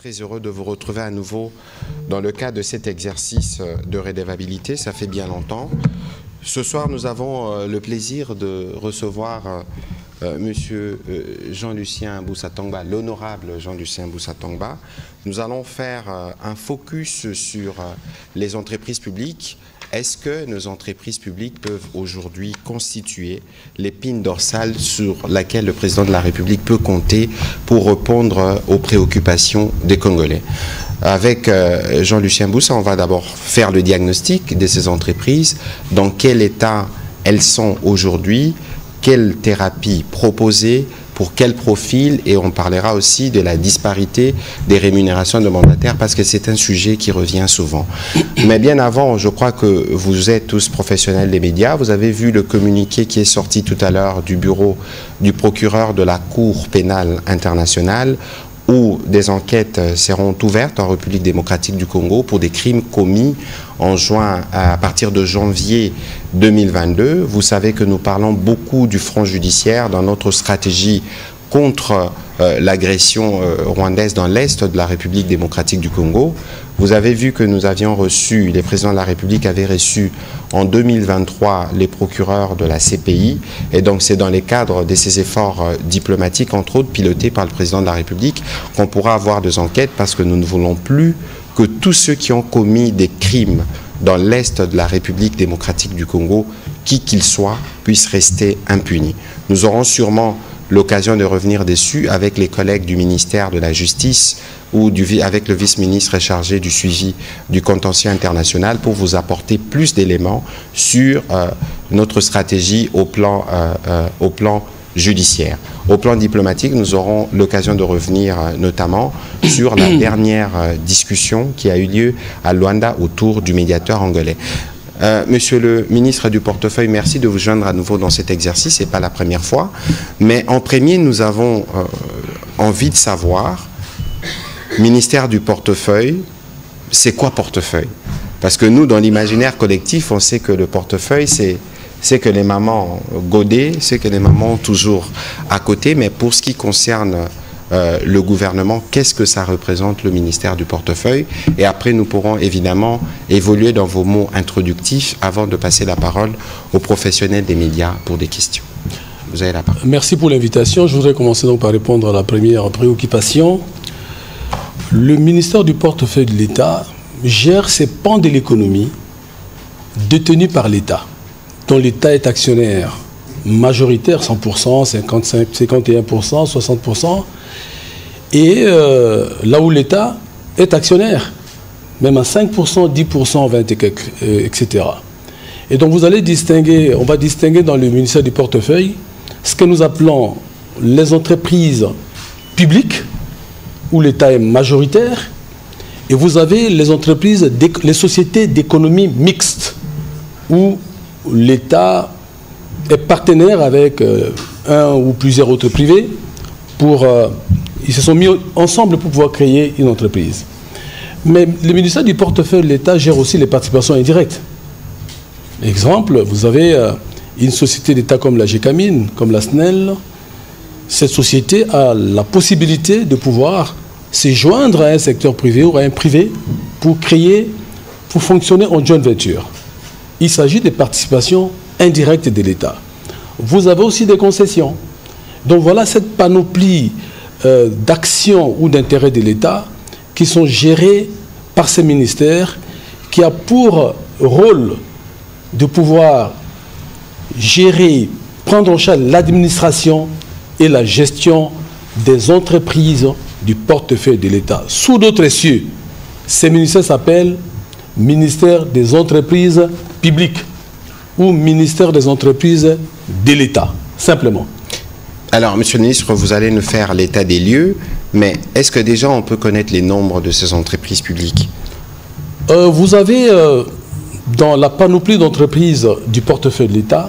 très heureux de vous retrouver à nouveau dans le cadre de cet exercice de redevabilité. Ça fait bien longtemps. Ce soir, nous avons le plaisir de recevoir Monsieur Jean-Lucien Boussa-Tangba, l'honorable Jean-Lucien Boussa-Tangba. Nous allons faire un focus sur les entreprises publiques. Est-ce que nos entreprises publiques peuvent aujourd'hui constituer l'épine dorsale sur laquelle le président de la République peut compter pour répondre aux préoccupations des Congolais? Avec Jean-Lucien Boussa, on va d'abord faire le diagnostic de ces entreprises, dans quel état elles sont aujourd'hui, quelle thérapie proposer, pour quel profil, et on parlera aussi de la disparité des rémunérations de mandataires parce que c'est un sujet qui revient souvent. Mais bien avant, je crois que vous êtes tous professionnels des médias. Vous avez vu le communiqué qui est sorti tout à l'heure du bureau du procureur de la Cour pénale internationale où des enquêtes seront ouvertes en République démocratique du Congo pour des crimes commis en à partir de janvier 2022. Vous savez que nous parlons beaucoup du front judiciaire dans notre stratégie contre l'agression rwandaise dans l'Est de la République démocratique du Congo. Vous avez vu que nous avions reçu, les présidents de la République avaient reçu en 2023 les procureurs de la CPI. Et donc c'est dans les cadres de ces efforts diplomatiques, entre autres pilotés par le président de la République, qu'on pourra avoir des enquêtes parce que nous ne voulons plus que tous ceux qui ont commis des crimes dans l'Est de la République démocratique du Congo, qui qu'ils soient, puissent rester impunis. Nous aurons sûrement l'occasion de revenir dessus avec les collègues du ministère de la Justice ou avec le vice-ministre chargé du suivi du contentieux international pour vous apporter plus d'éléments sur notre stratégie au plan judiciaire. Au plan diplomatique, nous aurons l'occasion de revenir notamment sur la dernière discussion qui a eu lieu à Luanda autour du médiateur angolais. Monsieur le ministre du portefeuille, merci de vous joindre à nouveau dans cet exercice, ce n'est pas la première fois. Mais en premier, nous avons envie de savoir, ministère du portefeuille, c'est quoi portefeuille? Parce que nous, dans l'imaginaire collectif, on sait que le portefeuille, c'est que les mamans godées, c'est que les mamans toujours à côté, mais pour ce qui concerne le gouvernement, qu'est-ce que ça représente le ministère du portefeuille? Et après, nous pourrons évidemment évoluer dans vos mots introductifs avant de passer la parole aux professionnels des médias pour des questions. Vous avez la parole. Merci pour l'invitation. Je voudrais commencer donc par répondre à la première préoccupation. Le ministère du portefeuille de l'État gère ces pans de l'économie détenus par l'État, dont l'État est actionnaire majoritaire, 100%, 55, 51%, 60%, et là où l'État est actionnaire, même à 5%, 10%, 20 et quelques, etc. Et donc vous allez distinguer, on va distinguer dans le ministère du portefeuille ce que nous appelons les entreprises publiques, où l'État est majoritaire, et vous avez les entreprises, les sociétés d'économie mixte, où l'État est partenaire avec un ou plusieurs autres privés pour... ils se sont mis ensemble pour pouvoir créer une entreprise. Mais le ministère du portefeuille de l'État gère aussi les participations indirectes. Exemple, vous avez une société d'État comme la GECAMIN, comme la SNEL. Cette société a la possibilité de pouvoir se joindre à un secteur privé ou à un privé pour créer, pour fonctionner en joint venture. Il s'agit des participations indirectes de l'État. Vous avez aussi des concessions. Donc voilà cette panoplie d'actions ou d'intérêts de l'État qui sont gérés par ces ministères, qui a pour rôle de pouvoir gérer, prendre en charge l'administration et la gestion des entreprises du portefeuille de l'État. Sous d'autres cieux, ces ministères s'appellent ministère des entreprises publiques ou ministère des entreprises de l'État, simplement. Alors, monsieur le ministre, vous allez nous faire l'état des lieux, mais est-ce que déjà on peut connaître les nombres de ces entreprises publiques? Vous avez, dans la panoplie d'entreprises du portefeuille de l'État,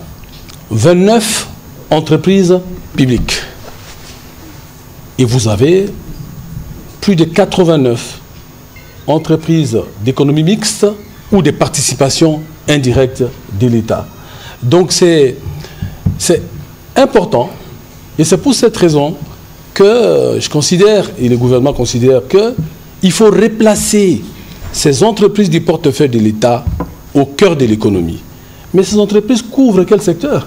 29 entreprises publiques. Et vous avez plus de 89 entreprises d'économie mixte ou des participations indirectes de l'État. Donc c'est important. Et c'est pour cette raison que je considère, et le gouvernement considère, que il faut replacer ces entreprises du portefeuille de l'État au cœur de l'économie. Mais ces entreprises couvrent quel secteur?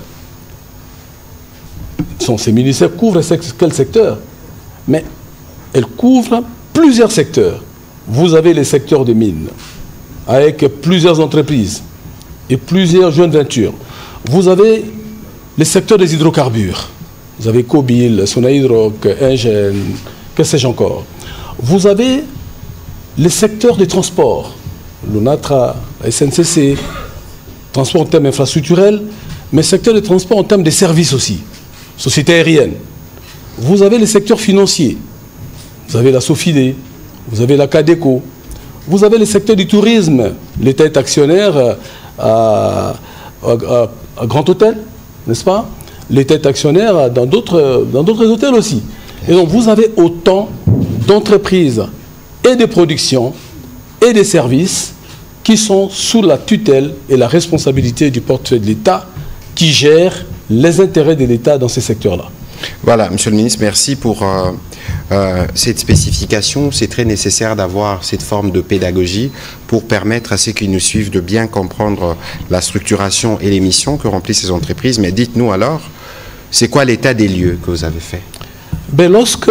Ces ministères couvrent quel secteur? Mais elles couvrent plusieurs secteurs. Vous avez les secteurs de mines, avec plusieurs entreprises et plusieurs joint ventures. Vous avez les secteurs des hydrocarbures. Vous avez Cobil, Sonaïdroc, Engen, que sais-je encore. Vous avez les secteurs des transports, l'ONATRA, la SNCC, transport en termes infrastructurels, mais secteur des transports en termes de services aussi, société aérienne. Vous avez les secteurs financiers, vous avez la Sofide, vous avez la Cadeco, vous avez les secteurs du tourisme, l'État est actionnaire à Grand Hôtel, n'est-ce pas? L'État est actionnaire dans d'autres hôtels aussi. Et donc vous avez autant d'entreprises et de production et de services qui sont sous la tutelle et la responsabilité du portefeuille de l'État qui gère les intérêts de l'État dans ces secteurs-là. Voilà, Monsieur le Ministre, merci pour cette spécification. C'est très nécessaire d'avoir cette forme de pédagogie pour permettre à ceux qui nous suivent de bien comprendre la structuration et les missions que remplissent ces entreprises. Mais dites-nous alors, c'est quoi l'état des lieux que vous avez fait? Ben, lorsque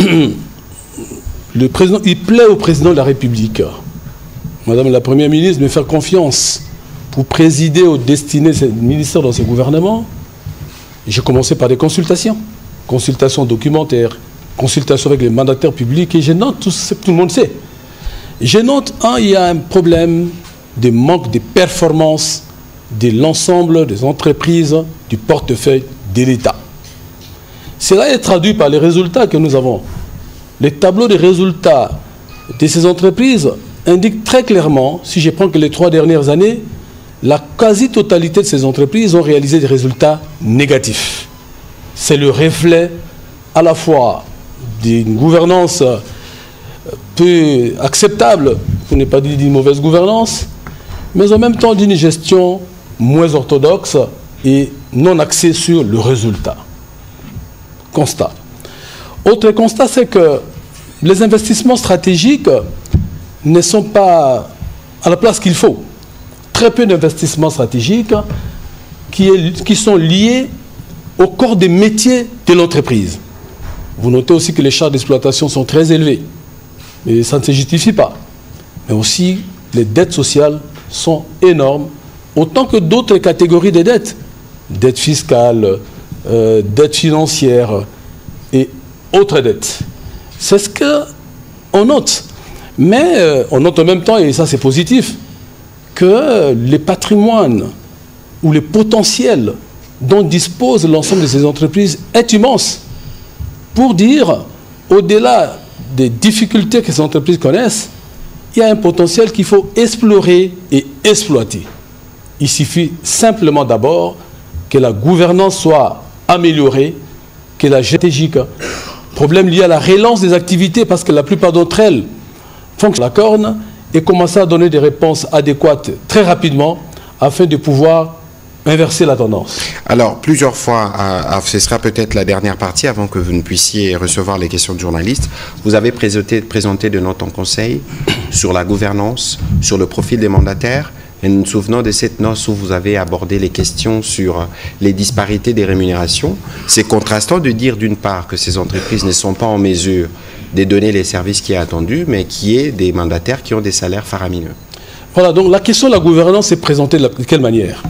le président, il plaît au président de la République, Madame la Première ministre, de me faire confiance pour présider aux destinées de ministères dans ce gouvernement, j'ai commencé par des consultations. Consultations documentaires, consultations avec les mandataires publics, et je note tout ce que tout le monde sait. Je note, il y a un problème de manque de performance de l'ensemble des entreprises du portefeuille de l'État. Cela est traduit par les résultats que nous avons. Les tableaux de résultats de ces entreprises indiquent très clairement, si je prends que les 3 dernières années, la quasi-totalité de ces entreprises ont réalisé des résultats négatifs. C'est le reflet à la fois d'une gouvernance peu acceptable, pour ne pas dire d'une mauvaise gouvernance, mais en même temps d'une gestion moins orthodoxe et non axée sur le résultat. Constat. Autre constat, c'est que les investissements stratégiques ne sont pas à la place qu'il faut. Très peu d'investissements stratégiques qui sont liés au corps des métiers de l'entreprise. Vous notez aussi que les charges d'exploitation sont très élevées. Et ça ne se justifie pas. Mais aussi, les dettes sociales sont énormes, autant que d'autres catégories de dettes. Dettes fiscales, dettes financières et autres dettes. C'est ce qu'on note. Mais on note en même temps, et ça c'est positif, que les patrimoines ou les potentiels dont dispose l'ensemble de ces entreprises est immense. Pour dire, au-delà des difficultés que ces entreprises connaissent, il y a un potentiel qu'il faut explorer et exploiter. Il suffit simplement d'abord que la gouvernance soit améliorée, que la stratégique, problème lié à la relance des activités, parce que la plupart d'entre elles fonctionnent à la corne, et commencer à donner des réponses adéquates très rapidement afin de pouvoir inverser la tendance. Alors, plusieurs fois, ce sera peut-être la dernière partie avant que vous ne puissiez recevoir les questions de journalistes, vous avez présenté de notes en conseil sur la gouvernance, sur le profil des mandataires, et nous nous souvenons de cette note où vous avez abordé les questions sur les disparités des rémunérations. C'est contrastant de dire d'une part que ces entreprises ne sont pas en mesure de donner les services qui est attendu, mais qui est des mandataires qui ont des salaires faramineux. Voilà, donc la question de la gouvernance est présentée de quelle manière?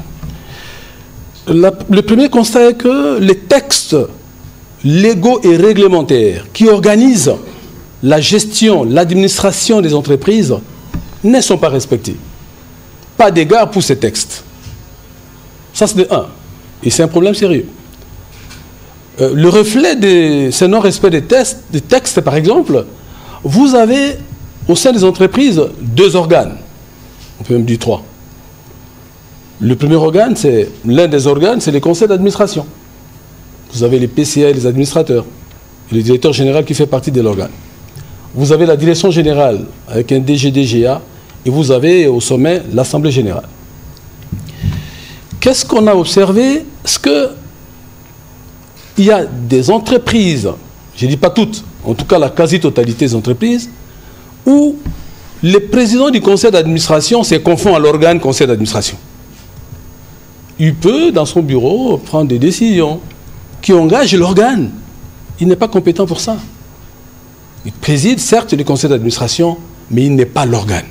Le premier constat est que les textes légaux et réglementaires qui organisent la gestion, l'administration des entreprises ne sont pas respectés. Pas d'égard pour ces textes. Ça, c'est de un. Et c'est un problème sérieux. Le reflet de ce non-respect des textes, par exemple, vous avez au sein des entreprises 2 organes. On peut même dire 3. Le premier organe, c'est l'un des organes, c'est les conseils d'administration. Vous avez les PCA, les administrateurs, et le directeur général qui fait partie de l'organe. Vous avez la direction générale avec un DG-DGA, et vous avez au sommet l'Assemblée générale. Qu'est-ce qu'on a observé? Est-ce qu'il y a des entreprises, je ne dis pas toutes, en tout cas la quasi-totalité des entreprises, où le président du conseil d'administration se confond à l'organe conseil d'administration. Il peut, dans son bureau, prendre des décisions qui engagent l'organe. Il n'est pas compétent pour ça. Il préside, certes, le conseil d'administration, mais il n'est pas l'organe.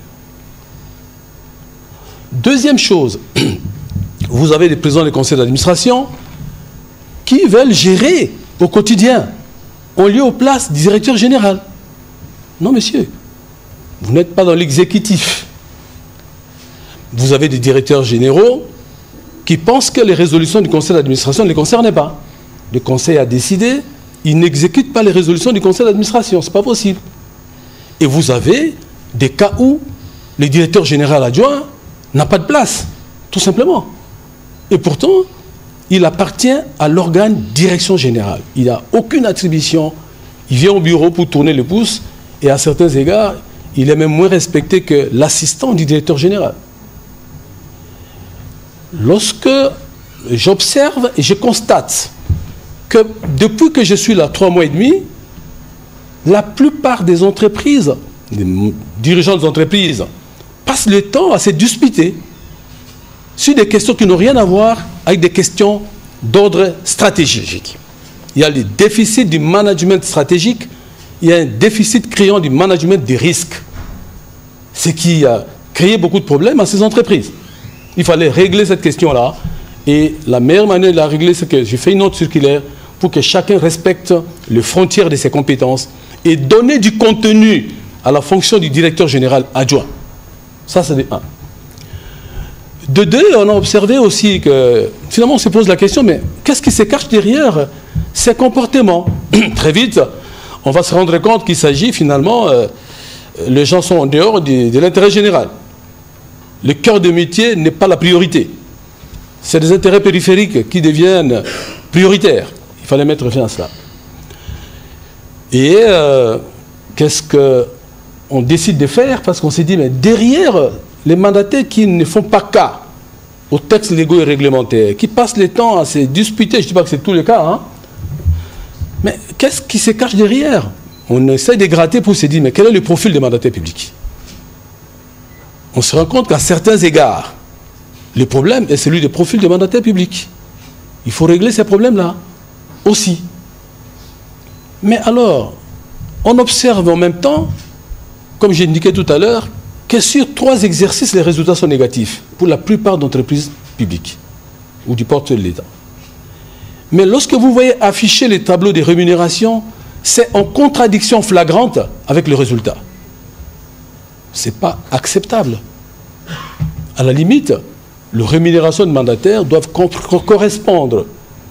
Deuxième chose, vous avez des présidents du conseil d'administration qui veulent gérer au quotidien, en lieu aux places du directeur général. Non, monsieur, vous n'êtes pas dans l'exécutif. Vous avez des directeurs généraux qui pensent que les résolutions du conseil d'administration ne les concernent pas. Le conseil a décidé, il n'exécute pas les résolutions du conseil d'administration, ce n'est pas possible. Et vous avez des cas où le directeur général adjoint n'a pas de place, tout simplement. Et pourtant, il appartient à l'organe direction générale. Il n'a aucune attribution. Il vient au bureau pour tourner le pouce et à certains égards, il est même moins respecté que l'assistant du directeur général. Lorsque j'observe et je constate que depuis que je suis là 3 mois et demi, la plupart des entreprises, des dirigeants d'entreprises, passent le temps à se disputer sur des questions qui n'ont rien à voir avec des questions d'ordre stratégique. Il y a le déficit du management stratégique, il y a un déficit criant du management des risques. Ce qui a créé beaucoup de problèmes à ces entreprises. Il fallait régler cette question-là. Et la meilleure manière de la régler, c'est que j'ai fait une note circulaire pour que chacun respecte les frontières de ses compétences et donner du contenu à la fonction du directeur général adjoint. Ça, c'est de 1. De 2, on a observé aussi que, finalement, on se pose la question, mais qu'est-ce qui se cache derrière ces comportements? Très vite, on va se rendre compte qu'il s'agit finalement, les gens sont en dehors de l'intérêt général. Le cœur de métier n'est pas la priorité. C'est des intérêts périphériques qui deviennent prioritaires. Il fallait mettre fin à cela. Et qu'est-ce qu'on décide de faire? Parce qu'on s'est dit, mais derrière les mandataires qui ne font pas cas aux textes légaux et réglementaires, qui passent le temps à se disputer, je ne dis pas que c'est tout le cas, hein, mais qu'est-ce qui se cache derrière? On essaie de gratter pour se dire, mais quel est le profil des mandataires publics? On se rend compte qu'à certains égards, le problème est celui du profil des mandataires publics. Il faut régler ces problèmes-là aussi. Mais alors, on observe en même temps, comme j'ai indiqué tout à l'heure, que sur 3 exercices, les résultats sont négatifs pour la plupart d'entreprises publiques ou du portefeuille de l'État. Mais lorsque vous voyez afficher les tableaux des rémunérations, c'est en contradiction flagrante avec le résultat. Ce n'est pas acceptable. À la limite, les rémunérations de mandataires doivent correspondre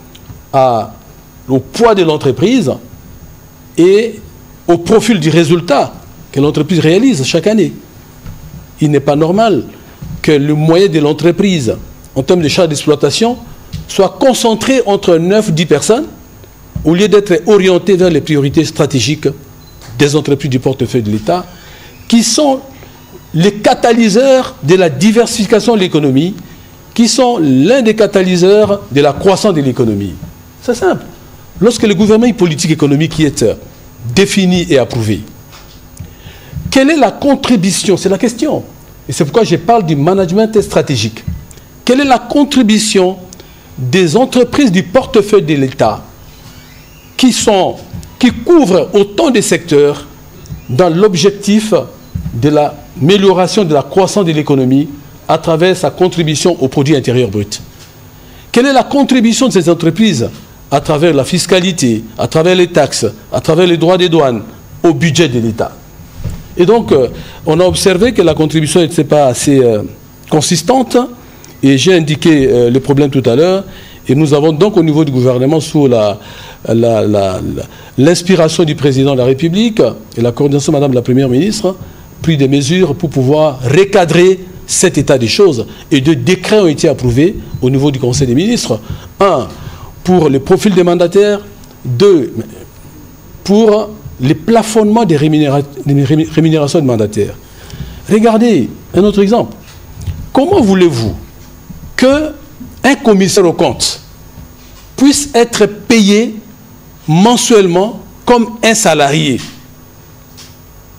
au poids de l'entreprise et au profil du résultat que l'entreprise réalise chaque année. Il n'est pas normal que le moyen de l'entreprise, en termes de charges d'exploitation, soit concentré entre 9 et 10 personnes, au lieu d'être orienté vers les priorités stratégiques des entreprises du portefeuille de l'État, qui sont les catalyseurs de la diversification de l'économie, qui sont l'un des catalyseurs de la croissance de l'économie. C'est simple. Lorsque le gouvernement politique économique qui est défini et approuvé, quelle est la contribution? C'est la question. Et c'est pourquoi je parle du management stratégique. Quelle est la contribution des entreprises du portefeuille de l'État qui couvrent autant de secteurs dans l'objectif de l'amélioration de la croissance de l'économie à travers sa contribution au produit intérieur brut? Quelle est la contribution de ces entreprises à travers la fiscalité, à travers les taxes, à travers les droits des douanes au budget de l'État? Et donc, on a observé que la contribution n'était pas assez consistante, et j'ai indiqué le problème tout à l'heure, et nous avons donc au niveau du gouvernement, sous l'inspiration du président de la République et la coordination de Madame la Première ministre, pris des mesures pour pouvoir recadrer cet état des choses. Et 2 décrets ont été approuvés au niveau du Conseil des ministres. 1, pour le profil des mandataires. 2, pour les plafonnements des rémunérations de mandataires. Regardez un autre exemple. Comment voulez-vous qu'un commissaire aux comptes puisse être payé mensuellement comme un salarié?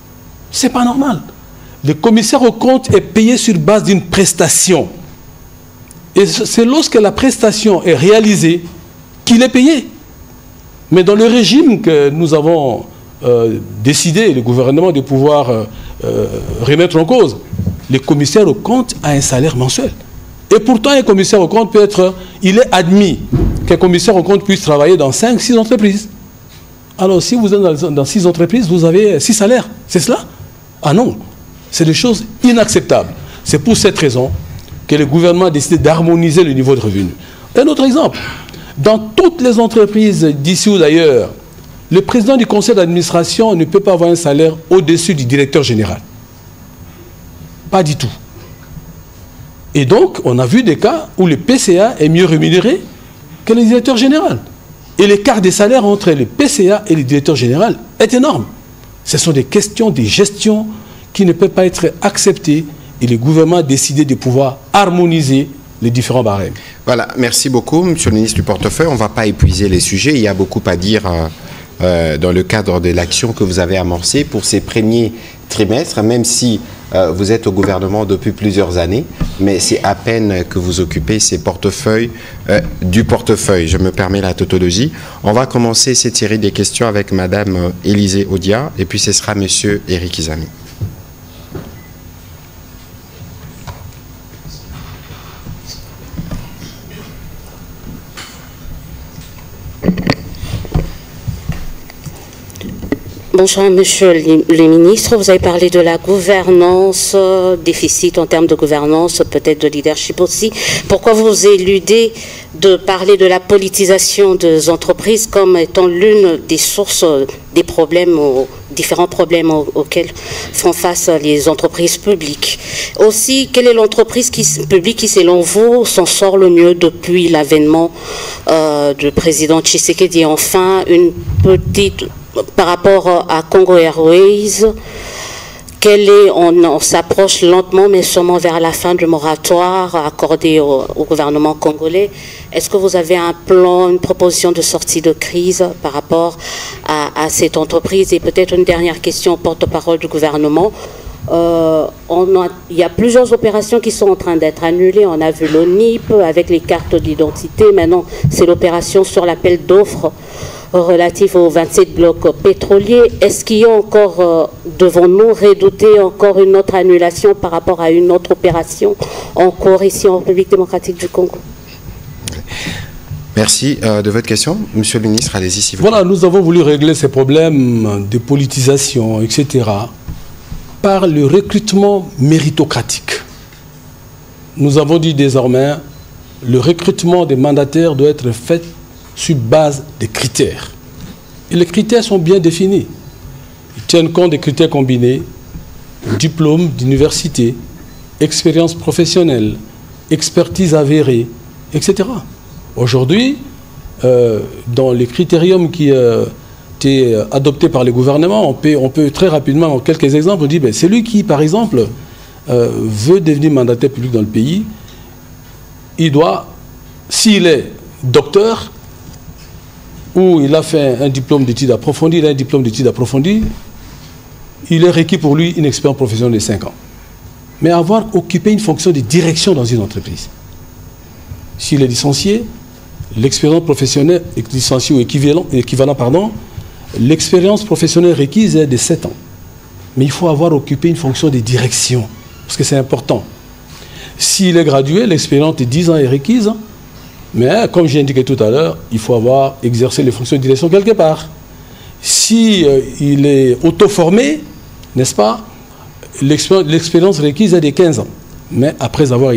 C'est pas normal. Le commissaire aux comptes est payé sur base d'une prestation. Et c'est lorsque la prestation est réalisée qu'il est payé. Mais dans le régime que nous avons décidé, le gouvernement, de pouvoir remettre en cause, le commissaire aux comptes a un salaire mensuel. Et pourtant, un commissaire aux comptes peut être... Il est admis qu'un commissaire aux comptes puisse travailler dans 5-6 entreprises. Alors, si vous êtes dans 6 entreprises, vous avez 6 salaires. C'est cela? Ah non. C'est des choses inacceptables. C'est pour cette raison que le gouvernement a décidé d'harmoniser le niveau de revenus. Un autre exemple. Dans toutes les entreprises d'ici ou d'ailleurs, le président du conseil d'administration ne peut pas avoir un salaire au-dessus du directeur général. Pas du tout. Et donc, on a vu des cas où le PCA est mieux rémunéré que le directeur général. Et l'écart des salaires entre le PCA et le directeur général est énorme. Ce sont des questions de gestion qui ne peuvent pas être acceptées et le gouvernement a décidé de pouvoir harmoniser les différents barèmes. Voilà, merci beaucoup, Monsieur le ministre du Portefeuille. On ne va pas épuiser les sujets, il y a beaucoup à dire dans le cadre de l'action que vous avez amorcée pour ces premiers trimestres, même si vous êtes au gouvernement depuis plusieurs années, mais c'est à peine que vous occupez ces portefeuilles du portefeuille. Je me permets la tautologie. On va commencer cette série des questions avec Madame Élisée Odia, et puis ce sera Monsieur Éric Izami. Bonjour, Monsieur le ministre. Vous avez parlé de la gouvernance, déficit en termes de gouvernance, peut-être de leadership aussi. Pourquoi vous éludez de parler de la politisation des entreprises comme étant l'une des sources des problèmes, différents problèmes auxquels font face les entreprises publiques? Aussi, quelle est l'entreprise publique qui, selon vous, s'en sort le mieux depuis l'avènement du président Tshisekedi? Enfin, une petite... Par rapport à Congo Airways, on s'approche lentement mais sûrement vers la fin du moratoire accordé au gouvernement congolais. Est-ce que vous avez un plan, une proposition de sortie de crise par rapport à cette entreprise? Et peut-être une dernière question au porte-parole du gouvernement. Il y a plusieurs opérations qui sont en train d'être annulées. On a vu l'ONIP avec les cartes d'identité. Maintenant, c'est l'opération sur l'appel d'offres relatif aux 27 blocs pétroliers. Est-ce qu'il y a encore, devons-nous redouter encore une autre annulation par rapport à une autre opération en cours ici en République démocratique du Congo? Merci de votre question. Monsieur le ministre, allez-y si vous voulez. Voilà, nous avons voulu régler ces problèmes de politisation, etc., par le recrutement méritocratique. Nous avons dit désormais, le recrutement des mandataires doit être fait sur base des critères. Et les critères sont bien définis. Ils tiennent compte des critères combinés, diplôme d'université, expérience professionnelle, expertise avérée, etc. Aujourd'hui, dans les critériums qui été adoptés par le gouvernement, on peut très rapidement, en quelques exemples, dire ben, celui qui, par exemple, veut devenir mandataire public dans le pays, il doit, s'il est docteur, ou il a fait un diplôme d'études approfondies, il a un diplôme d'études approfondies, il est requis pour lui une expérience professionnelle de 5 ans. Mais avoir occupé une fonction de direction dans une entreprise. S'il est licencié, l'expérience professionnelle, licencié ou équivalent, l'expérience professionnelle requise est de 7 ans. Mais il faut avoir occupé une fonction de direction, parce que c'est important. S'il est gradué, l'expérience de 10 ans est requise. Mais comme j'ai indiqué tout à l'heure, il faut avoir exercé les fonctions de direction quelque part. Si il est auto-formé, n'est-ce pas, l'expérience requise est de 15 ans. Mais après avoir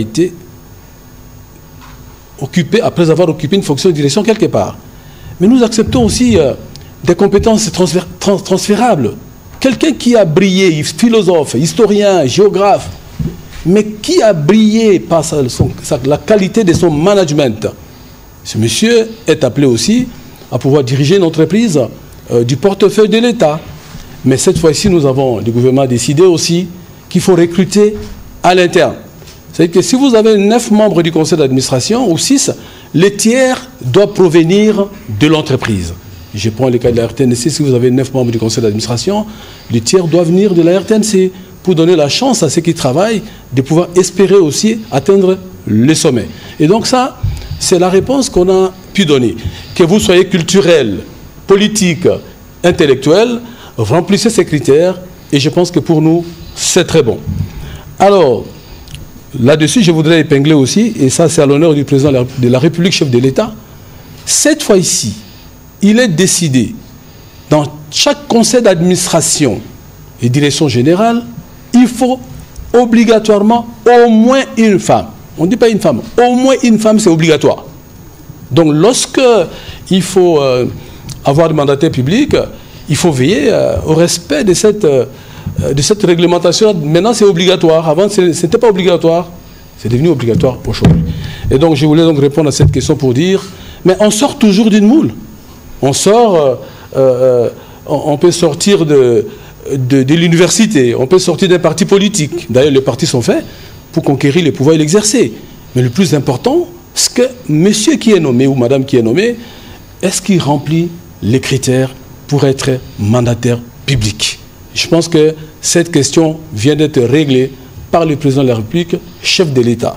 occupé une fonction de direction quelque part. Mais nous acceptons aussi des compétences transférables. Quelqu'un qui a brillé, philosophe, historien, géographe, mais qui a brillé par la qualité de son management. Ce monsieur est appelé aussi à pouvoir diriger une entreprise du portefeuille de l'État. Mais cette fois-ci, le gouvernement a décidé aussi qu'il faut recruter à l'interne. C'est-à-dire que si vous avez 9 membres du conseil d'administration, ou 6, les tiers doivent provenir de l'entreprise. Je prends le cas de la RTNC, si vous avez 9 membres du conseil d'administration, le tiers doit venir de la RTNC pour donner la chance à ceux qui travaillent de pouvoir espérer aussi atteindre le sommet. Et donc ça, c'est la réponse qu'on a pu donner. Que vous soyez culturel, politique, intellectuel, remplissez ces critères et je pense que pour nous, c'est très bon. Alors, là-dessus, je voudrais épingler aussi, et ça c'est à l'honneur du président de la République, chef de l'État, cette fois-ci, il est décidé, dans chaque conseil d'administration et direction générale, il faut obligatoirement au moins une femme. On ne dit pas une femme, au moins une femme, c'est obligatoire. Donc lorsque il faut avoir des mandataires publics, il faut veiller au respect de cette réglementation. Maintenant, c'est obligatoire. Avant, ce n'était pas obligatoire. C'est devenu obligatoire aujourd'hui. Et donc, je voulais donc répondre à cette question pour dire, mais on sort toujours d'une moule. On sort, on peut sortir de l'université, on peut sortir d'un parti politique. D'ailleurs, les partis sont faits pour conquérir le pouvoir et l'exercer. Mais le plus important, c'est que monsieur qui est nommé ou madame qui est nommée, est-ce qu'il remplit les critères pour être mandataire public? Je pense que cette question vient d'être réglée par le président de la République, chef de l'État.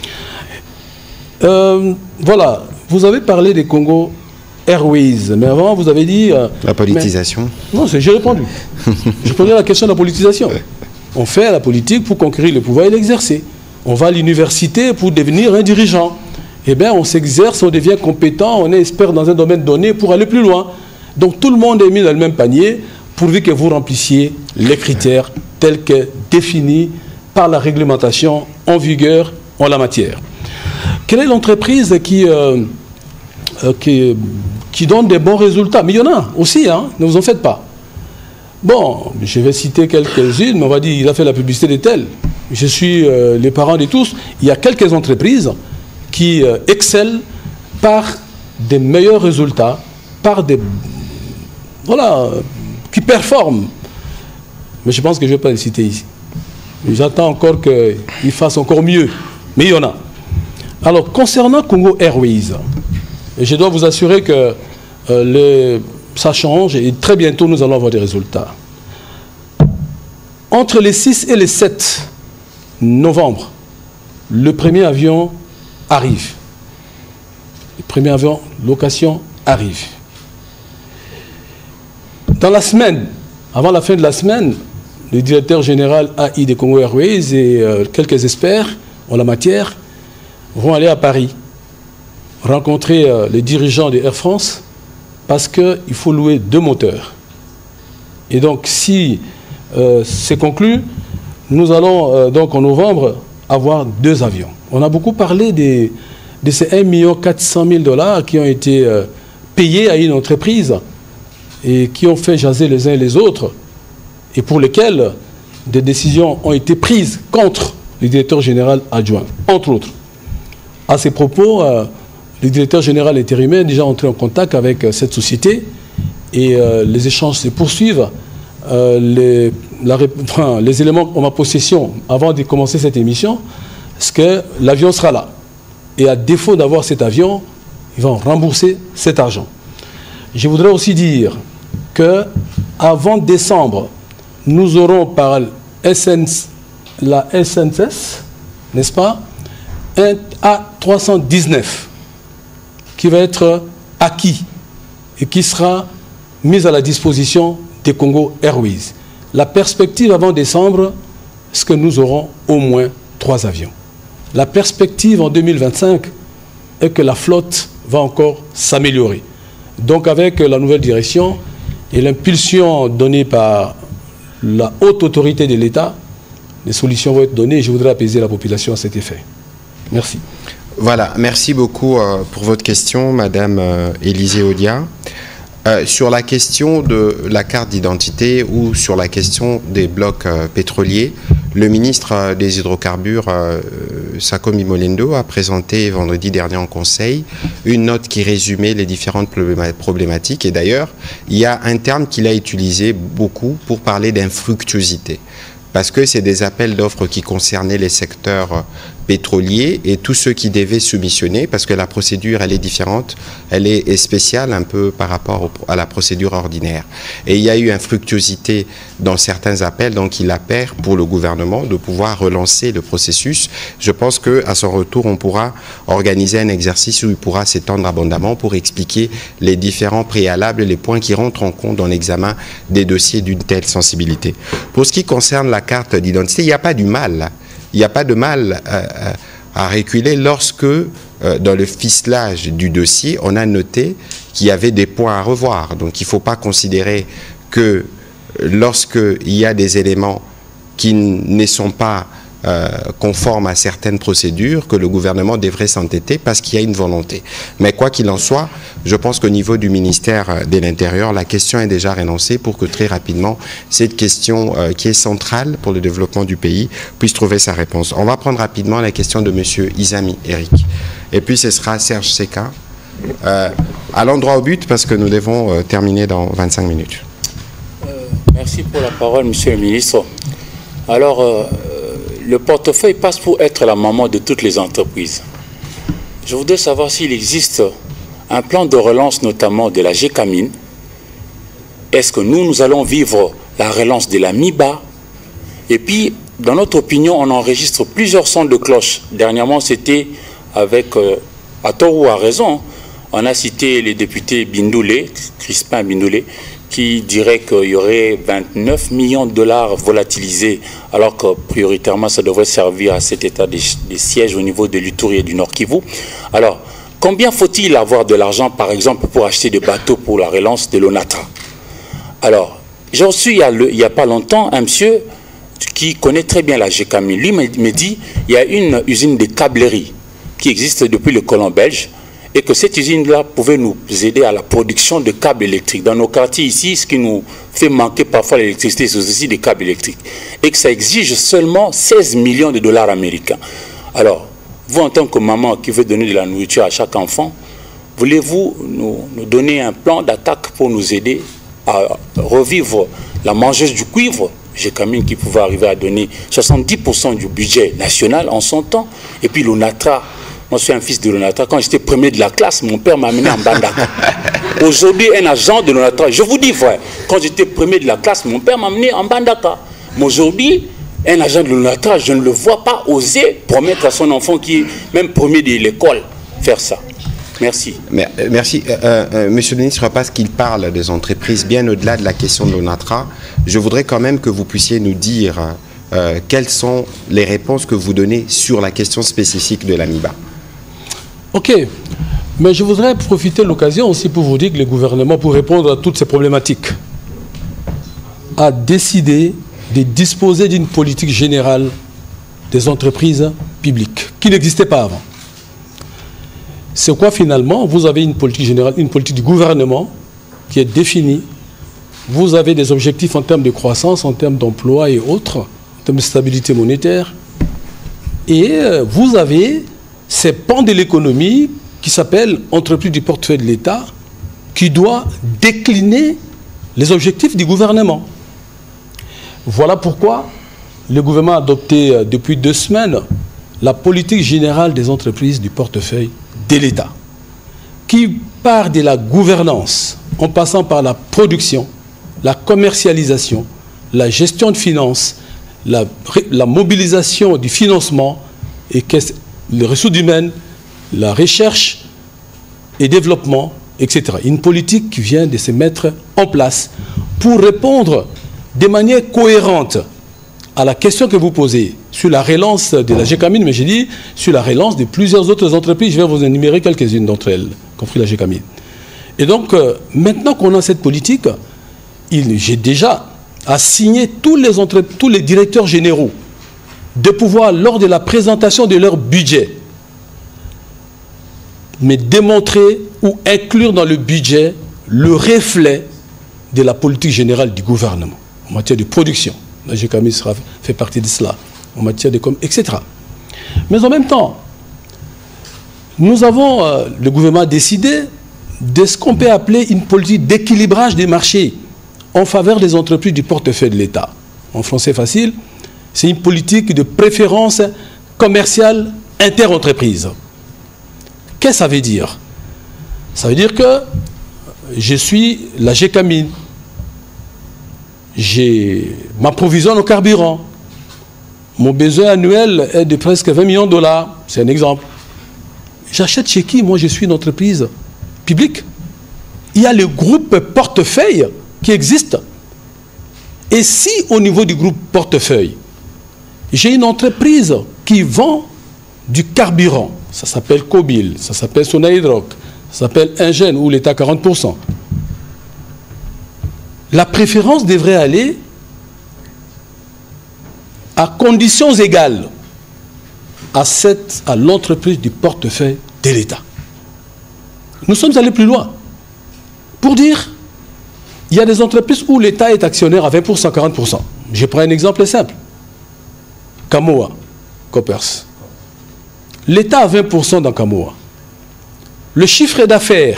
Voilà, vous avez parlé des Congo Airways, mais avant vous avez dit... la politisation. Non, j'ai répondu. Je posais la question de la politisation. On fait la politique pour conquérir le pouvoir et l'exercer. On va à l'université pour devenir un dirigeant. Eh bien, on s'exerce, on devient compétent, on est expert dans un domaine donné pour aller plus loin. Donc tout le monde est mis dans le même panier, pourvu que vous remplissiez les critères tels que définis par la réglementation en vigueur en la matière. Quelle est l'entreprise qui donne des bons résultats? Mais il y en a aussi, hein, ne vous en faites pas. Bon, je vais citer quelques-unes, mais on va dire il a fait la publicité de telles. Je suis les parents de tous. Il y a quelques entreprises qui excellent par des meilleurs résultats, par des... Voilà, qui performent. Mais je pense que je ne vais pas les citer ici. J'attends encore qu'ils fassent encore mieux. Mais il y en a. Alors, concernant Congo Airways, je dois vous assurer que ça change et très bientôt nous allons avoir des résultats. Entre les 6 et les 7 novembre, le premier avion arrive. Le premier avion location arrive. Dans la semaine, avant la fin de la semaine, le directeur général AI de Congo Airways et quelques experts en la matière vont aller à Paris rencontrer les dirigeants de Air France parce qu'il faut louer 2 moteurs. Et donc, si c'est conclu, nous allons donc en novembre avoir 2 avions. On a beaucoup parlé de ces 1 400 000 $ qui ont été payés à une entreprise et qui ont fait jaser les uns et les autres et pour lesquels des décisions ont été prises contre le directeur général adjoint, entre autres. À ces propos, le directeur général intérimaire est déjà entré en contact avec cette société et les échanges se poursuivent. Les éléments en ma possession avant de commencer cette émission, c'est que l'avion sera là. Et à défaut d'avoir cet avion, ils vont rembourser cet argent. Je voudrais aussi dire qu'avant décembre, nous aurons par la SNCF, n'est-ce pas, un A319 qui va être acquis et qui sera mis à la disposition des Congo Airways. La perspective avant décembre, c'est que nous aurons au moins 3 avions. La perspective en 2025 est que la flotte va encore s'améliorer. Donc avec la nouvelle direction et l'impulsion donnée par la haute autorité de l'État, les solutions vont être données et je voudrais apaiser la population à cet effet. Merci. Voilà, merci beaucoup pour votre question, Madame Élisée Odia. Sur la question de la carte d'identité ou sur la question des blocs pétroliers, le ministre des Hydrocarbures, Sakomi Molendo, a présenté vendredi dernier en Conseil une note qui résumait les différentes problématiques. Et d'ailleurs, il y a un terme qu'il a utilisé beaucoup pour parler d'infructuosité. Parce que c'est des appels d'offres qui concernaient les secteurs pétroliers et tous ceux qui devaient soumissionner, parce que la procédure, elle est différente, elle est spéciale un peu par rapport à la procédure ordinaire. Et il y a eu infructuosité dans certains appels, donc il appelle pour le gouvernement de pouvoir relancer le processus. Je pense qu'à son retour, on pourra organiser un exercice où il pourra s'étendre abondamment pour expliquer les différents préalables, les points qui rentrent en compte dans l'examen des dossiers d'une telle sensibilité. Pour ce qui concerne la carte d'identité, il n'y a pas du mal. Il n'y a pas de mal à reculer lorsque, dans le ficelage du dossier, on a noté qu'il y avait des points à revoir. Donc il ne faut pas considérer que lorsqu'il y a des éléments qui ne sont pas conformes à certaines procédures, que le gouvernement devrait s'entêter parce qu'il y a une volonté. Mais quoi qu'il en soit, je pense qu'au niveau du ministère de l'Intérieur, la question est déjà relancée pour que très rapidement, cette question qui est centrale pour le développement du pays puisse trouver sa réponse. On va prendre rapidement la question de M. Izami Eric. Et puis ce sera Serge Seka. Allons droit au but parce que nous devons terminer dans 25 minutes. Merci pour la parole, Monsieur le ministre. Alors, le portefeuille passe pour être la maman de toutes les entreprises. Je voudrais savoir s'il existe un plan de relance, notamment de la GECAMIN. Est-ce que nous allons vivre la relance de la MIBA? Et puis, dans notre opinion, on enregistre plusieurs sons de cloche. Dernièrement, c'était avec, à tort ou à raison, on a cité les députés Bindoulé, Crispin Bindoulé, qui dirait qu'il y aurait 29 millions de dollars volatilisés, alors que prioritairement ça devrait servir à cet état des sièges au niveau de l'Ituri et du Nord Kivu. Alors, combien faut-il avoir de l'argent, par exemple, pour acheter des bateaux pour la relance de l'ONATRA? Alors, j'ai reçu il n'y a pas longtemps un monsieur qui connaît très bien la GECAMIN. Lui me dit il y a une usine de câblerie qui existe depuis le colon belge, et que cette usine-là pouvait nous aider à la production de câbles électriques. Dans nos quartiers ici, ce qui nous fait manquer parfois l'électricité, c'est aussi des câbles électriques. Et que ça exige seulement 16 millions de dollars américains. Alors, vous en tant que maman qui veut donner de la nourriture à chaque enfant, voulez-vous nous donner un plan d'attaque pour nous aider à revivre la mangeuse du cuivre, GECAMIN, qui pouvait arriver à donner 70% du budget national en son temps, et puis l'ONATRA. Moi, je suis un fils de l'ONATRA. Quand j'étais premier de la classe, mon père m'a amené en Bandaka. Aujourd'hui, un agent de l'ONATRA, je vous dis vrai, quand j'étais premier de la classe, mon père m'a amené en Bandaka. Mais aujourd'hui, un agent de l'ONATRA, je ne le vois pas oser promettre à son enfant qui est même premier de l'école faire ça. Merci. Merci. Monsieur le ministre, parce qu'il parle des entreprises bien au-delà de la question de l'ONATRA, je voudrais quand même que vous puissiez nous dire quelles sont les réponses que vous donnez sur la question spécifique de la MIBA. Ok, mais je voudrais profiter de l'occasion aussi pour vous dire que le gouvernement, pour répondre à toutes ces problématiques, a décidé de disposer d'une politique générale des entreprises publiques, qui n'existait pas avant. C'est quoi finalement? Vous avez une politique générale, une politique du gouvernement qui est définie. Vous avez des objectifs en termes de croissance, en termes d'emploi et autres, en termes de stabilité monétaire. Et vous avez ces pans de l'économie qui s'appellent entreprise du portefeuille de l'État, qui doit décliner les objectifs du gouvernement. Voilà pourquoi le gouvernement a adopté depuis 2 semaines la politique générale des entreprises du portefeuille de l'État, qui part de la gouvernance, en passant par la production, la commercialisation, la gestion de finances, la mobilisation du financement et les ressources humaines, la recherche et développement, etc. Une politique qui vient de se mettre en place pour répondre de manière cohérente à la question que vous posez sur la relance de la GECAMIN, mais j'ai dit sur la relance de plusieurs autres entreprises. Je vais vous énumérer quelques-unes d'entre elles, compris la GECAMIN. Et donc, maintenant qu'on a cette politique, j'ai déjà assigné tous les directeurs généraux de pouvoir, lors de la présentation de leur budget, mais démontrer ou inclure dans le budget le reflet de la politique générale du gouvernement en matière de production. La GECAMIN fait partie de cela, en matière de com, etc. Mais en même temps, nous avons, le gouvernement a décidé de ce qu'on peut appeler une politique d'équilibrage des marchés en faveur des entreprises du portefeuille de l'État. En français facile, c'est une politique de préférence commerciale inter-entreprise. Qu'est-ce que ça veut dire? Ça veut dire que je suis la GECAMIN. J'ai m'approvisionne au carburant. Mon besoin annuel est de presque 20 millions de dollars. C'est un exemple. J'achète chez qui? Moi, je suis une entreprise publique. Il y a le groupe portefeuille qui existe. Et si au niveau du groupe portefeuille, j'ai une entreprise qui vend du carburant, ça s'appelle Cobil, ça s'appelle Sonaïdroc, ça s'appelle Ingen ou l'État 40%. La préférence devrait aller à conditions égales à l'entreprise du portefeuille de l'État. Nous sommes allés plus loin pour dire il y a des entreprises où l'État est actionnaire à 20%, 40%. Je prends un exemple simple. Kamoa, Coppers. L'État a 20% dans Kamoa. Le chiffre d'affaires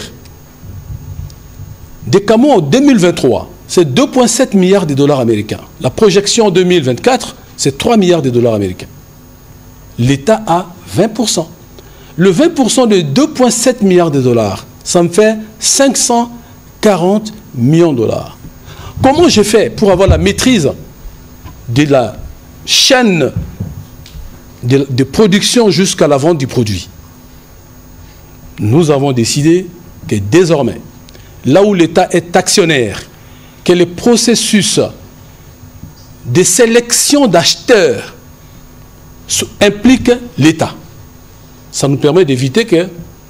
de Kamoa en 2023, c'est 2,7 milliards de dollars américains. La projection en 2024, c'est 3 milliards de dollars américains. L'État a 20%. Le 20% de 2,7 milliards de dollars, ça me fait 540 millions de dollars. Comment j'ai fait pour avoir la maîtrise de la chaîne de production jusqu'à la vente du produit? Nous avons décidé que désormais, là où l'État est actionnaire, que le processus de sélection d'acheteurs implique l'État. Ça nous permet d'éviter que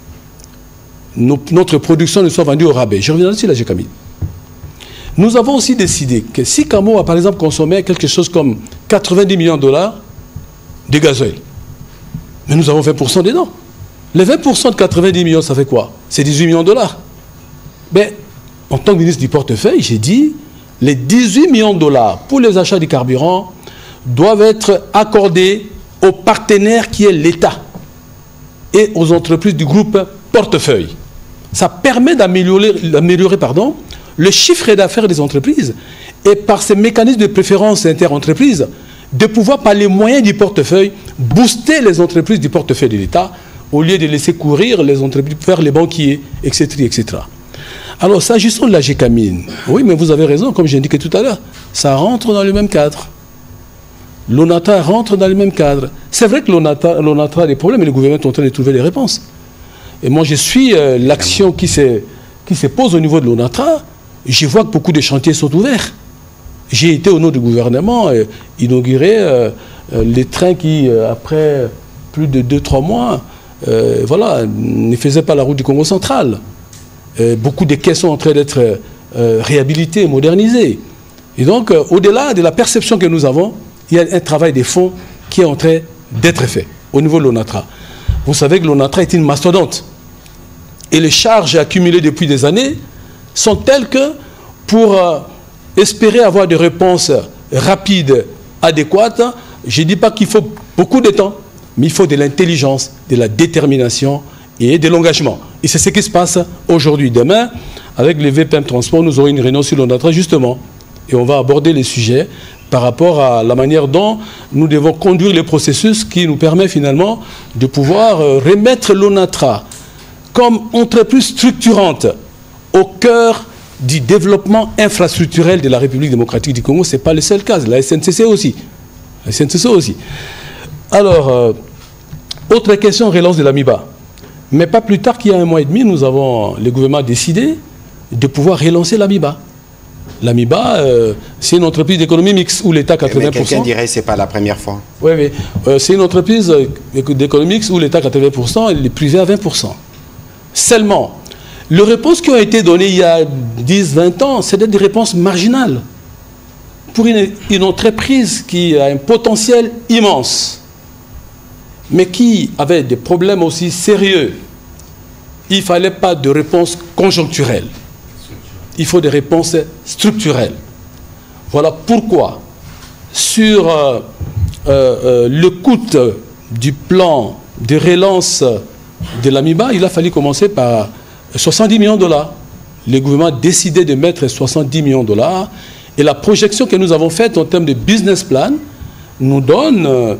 notre production ne soit vendue au rabais. Je reviendrai sur la GECAMIN. Nous avons aussi décidé que si Camo a par exemple consommé quelque chose comme 90 millions de dollars de gasoil, mais nous avons 20% dedans. Les 20% de 90 millions, ça fait quoi? C'est 18 millions de dollars. Mais en tant que ministre du portefeuille, j'ai dit les 18 millions de dollars pour les achats du carburant doivent être accordés au partenaire qui est l'État et aux entreprises du groupe portefeuille. Ça permet d'améliorer le chiffre d'affaires des entreprises et par ces mécanismes de préférence inter-entreprises, de pouvoir par les moyens du portefeuille booster les entreprises du portefeuille de l'État au lieu de laisser courir les entreprises vers les banquiers, etc. etc. Alors, s'agissant de la GECAMIN, oui, mais vous avez raison, comme j'ai indiqué tout à l'heure, ça rentre dans le même cadre. L'ONATRA rentre dans le même cadre. C'est vrai que l'ONATRA a des problèmes, mais le gouvernement est en train de trouver les réponses. Et moi, je suis l'action qui se pose au niveau de l'ONATRA. Je vois que beaucoup de chantiers sont ouverts. J'ai été au nom du gouvernement inaugurer les trains qui, après plus de 2-3 mois, ne faisaient pas la route du Congo central. Beaucoup de quais sont en train d'être réhabilités, modernisés. Et donc, au-delà de la perception que nous avons, il y a un travail de fond qui est en train d'être fait au niveau de l'ONATRA. Vous savez que l'ONATRA est une mastodonte. Et les charges accumulées depuis des années sont telles que pour espérer avoir des réponses rapides, adéquates, je ne dis pas qu'il faut beaucoup de temps, mais il faut de l'intelligence, de la détermination et de l'engagement. Et c'est ce qui se passe aujourd'hui. Demain, avec les VPM Transport, nous aurons une réunion sur l'ONATRA, justement. Et on va aborder les sujets par rapport à la manière dont nous devons conduire les processus qui nous permet finalement de pouvoir remettre l'ONATRA comme entreprise structurante au cœur du développement infrastructurel de la République démocratique du Congo. Ce n'est pas le seul cas, la SNCC aussi. La SNCC aussi. Alors, autre question, relance de l'AMIBA. Mais pas plus tard qu'il y a 1 mois et demi, le gouvernement a décidé de pouvoir relancer l'AMIBA. L'AMIBA, c'est une entreprise d'économie mixte où l'État 80%. Mais quelqu'un dirait que ce n'est pas la première fois. Oui, mais c'est une entreprise d'économie mixte où l'État 80% et les privés à 20%. Seulement, les réponses qui ont été données il y a 10-20 ans, c'est des réponses marginales. Pour une entreprise qui a un potentiel immense, mais qui avait des problèmes aussi sérieux, il ne fallait pas de réponse conjoncturelle. Il faut des réponses structurelles. Voilà pourquoi, sur le coût du plan de relance de l'AMIBA, il a fallu commencer par 70 millions de dollars. Le gouvernement a décidé de mettre 70 millions de dollars. Et la projection que nous avons faite en termes de business plan nous donne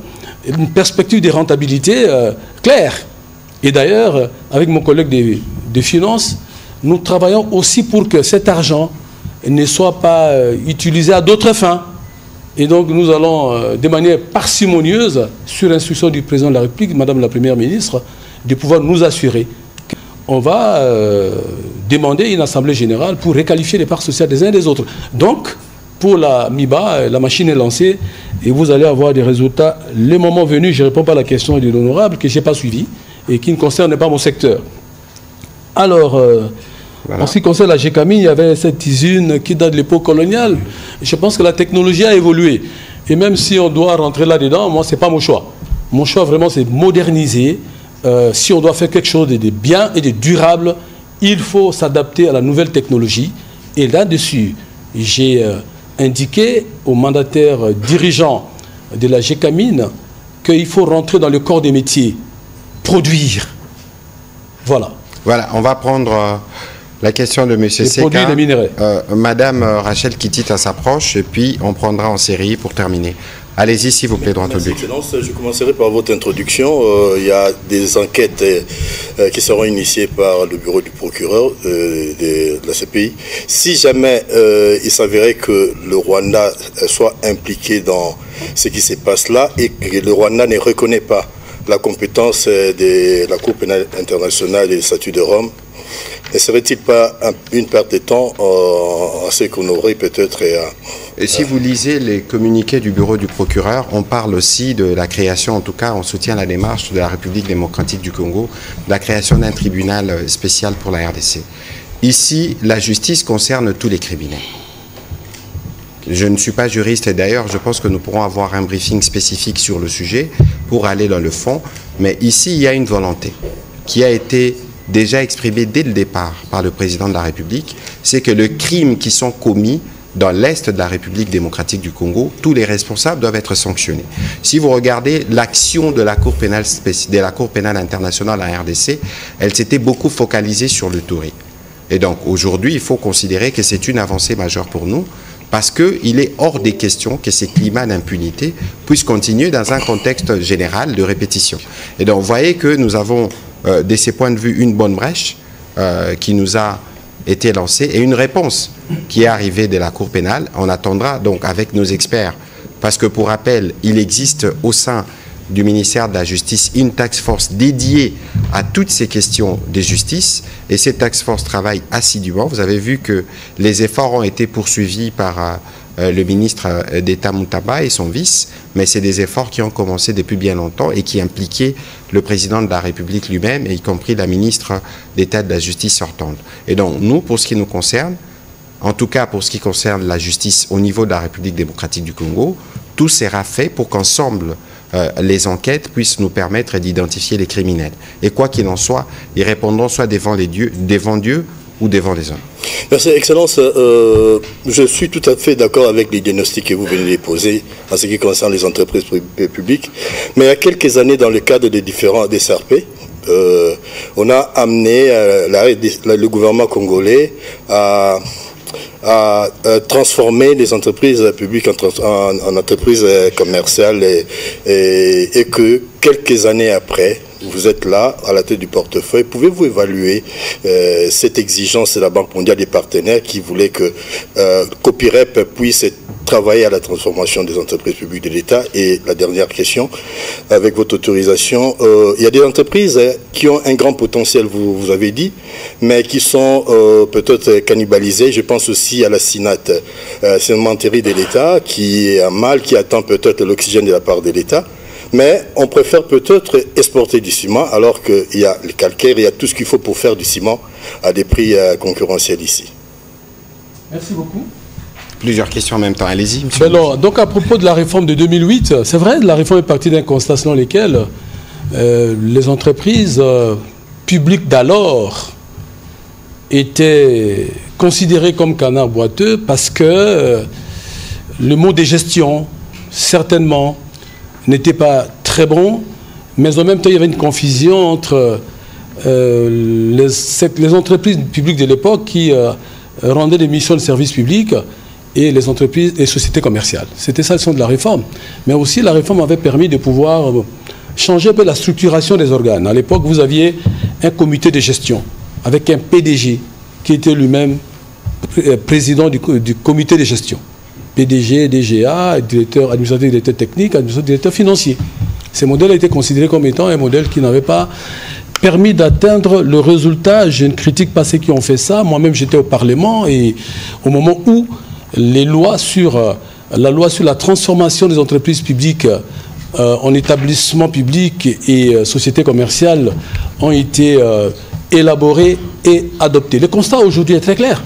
une perspective de rentabilité claire. Et d'ailleurs, avec mon collègue des finances, nous travaillons aussi pour que cet argent ne soit pas utilisé à d'autres fins. Et donc nous allons, de manière parcimonieuse, sur instruction du président de la République, Madame la Première ministre, de pouvoir nous assurer qu'on va demander une assemblée générale pour réqualifier les parts sociales des uns et des autres. Donc, pour la MIBA, la machine est lancée et vous allez avoir des résultats. Le moment venu, je ne réponds pas à la question de l'honorable que je n'ai pas suivi et qui ne concerne pas mon secteur. Alors, voilà. En ce qui concerne la GECAMI, il y avait cette usine qui date de l'époque coloniale. Je pense que la technologie a évolué. Et même si on doit rentrer là-dedans, moi, ce n'est pas mon choix. Mon choix, vraiment, c'est de moderniser. Si on doit faire quelque chose de bien et de durable, il faut s'adapter à la nouvelle technologie. Et là-dessus, j'ai indiqué aux mandataires dirigeants de la GECAMINE qu'il faut rentrer dans le corps des métiers, produire. Voilà. Voilà, on va prendre la question de M. Seka. Madame Rachel Kitita s'approche et puis on prendra en série pour terminer. Allez-y, s'il vous plaît, droit au but. Excellence, je commencerai par votre introduction. Il y a des enquêtes qui seront initiées par le bureau du procureur de la CPI. Si jamais il s'avérait que le Rwanda soit impliqué dans ce qui se passe là et que le Rwanda ne reconnaît pas la compétence de la Cour pénale internationale et le statut de Rome, ne serait-il pas une perte de temps à ce qu'on aurait peut-être... Et si vous lisez les communiqués du bureau du procureur, on parle aussi de la création, en tout cas on soutient la démarche de la République démocratique du Congo, de la création d'un tribunal spécial pour la RDC. Ici, la justice concerne tous les criminels. Je ne suis pas juriste et d'ailleurs je pense que nous pourrons avoir un briefing spécifique sur le sujet pour aller dans le fond. Mais ici, il y a une volonté qui a été déjà exprimée dès le départ par le président de la République, c'est que les crimes qui sont commis dans l'Est de la République démocratique du Congo, tous les responsables doivent être sanctionnés. Si vous regardez l'action de la Cour pénale internationale à RDC, elle s'était beaucoup focalisée sur le tourisme. Et donc aujourd'hui, il faut considérer que c'est une avancée majeure pour nous, parce qu'il est hors des questions que ces climats d'impunité puissent continuer dans un contexte général de répétition. Et donc vous voyez que nous avons, de ces points de vue, une bonne brèche qui nous a été lancée et une réponse qui est arrivée de la Cour pénale. On attendra donc avec nos experts, parce que pour rappel, il existe au sein du ministère de la Justice une task force dédiée à toutes ces questions de justice et cette task force travaille assidûment. Vous avez vu que les efforts ont été poursuivis par le ministre d'État Moutaba et son vice, mais c'est des efforts qui ont commencé depuis bien longtemps et qui impliquaient le président de la République lui-même, y compris la ministre d'État de la Justice sortante. Et donc nous, pour ce qui nous concerne, en tout cas pour ce qui concerne la justice au niveau de la République démocratique du Congo, tout sera fait pour qu'ensemble les enquêtes puissent nous permettre d'identifier les criminels. Et quoi qu'il en soit, ils répondront soit devant Dieu ou devant les hommes. Merci, Excellence. Je suis tout à fait d'accord avec les diagnostics que vous venez de poser en ce qui concerne les entreprises publiques. Mais il y a quelques années, dans le cadre des différents DSRP, on a amené le gouvernement congolais à transformer les entreprises publiques en entreprises commerciales et que quelques années après, vous êtes là, à la tête du portefeuille. Pouvez-vous évaluer cette exigence de la Banque mondiale des partenaires qui voulait que Copirep puisse travailler à la transformation des entreprises publiques de l'État? Et la dernière question, avec votre autorisation, il y a des entreprises qui ont un grand potentiel, vous avez dit, mais qui sont peut-être cannibalisées. Je pense aussi à la CINAT, cimenterie de l'État, qui est à mal, qui attend peut-être l'oxygène de la part de l'État. Mais on préfère peut-être exporter du ciment alors qu'il y a le calcaire, il y a tout ce qu'il faut pour faire du ciment à des prix concurrentiels ici. Merci beaucoup. Plusieurs questions en même temps. Allez-y, monsieur. Alors, donc à propos de la réforme de 2008, c'est vrai, la réforme est partie d'un constat selon lequel les entreprises publiques d'alors étaient considérées comme canards boiteux parce que le mot de gestion, certainement, n'était pas très bon, mais en même temps, il y avait une confusion entre les entreprises publiques de l'époque qui rendaient des missions de service public et les entreprises et sociétés commerciales. C'était ça le sens de la réforme. Mais aussi, la réforme avait permis de pouvoir changer un peu la structuration des organes. À l'époque, vous aviez un comité de gestion avec un PDG qui était lui-même président du comité de gestion. PDG, DGA, directeur administratif, directeur technique, administrateur, directeur financier. Ces modèles étaient considérés comme étant un modèle qui n'avait pas permis d'atteindre le résultat. Je ne critique pas ceux qui ont fait ça. Moi-même, j'étais au Parlement et au moment où les lois sur la loi sur la transformation des entreprises publiques en établissements publics et sociétés commerciales ont été élaborées et adoptées. Le constat aujourd'hui est très clair.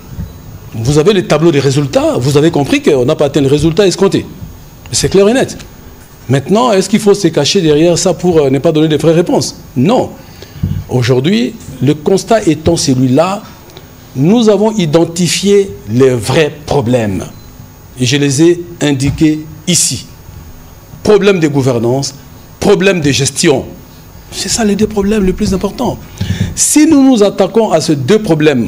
Vous avez le tableau des résultats, vous avez compris qu'on n'a pas atteint le résultat escompté. C'est clair et net. Maintenant, est-ce qu'il faut se cacher derrière ça pour ne pas donner de vraies réponses? Non. Aujourd'hui, le constat étant celui-là, nous avons identifié les vrais problèmes. Et je les ai indiqués ici. Problème de gouvernance, problème de gestion. C'est ça les deux problèmes les plus importants. Si nous nous attaquons à ces deux problèmes,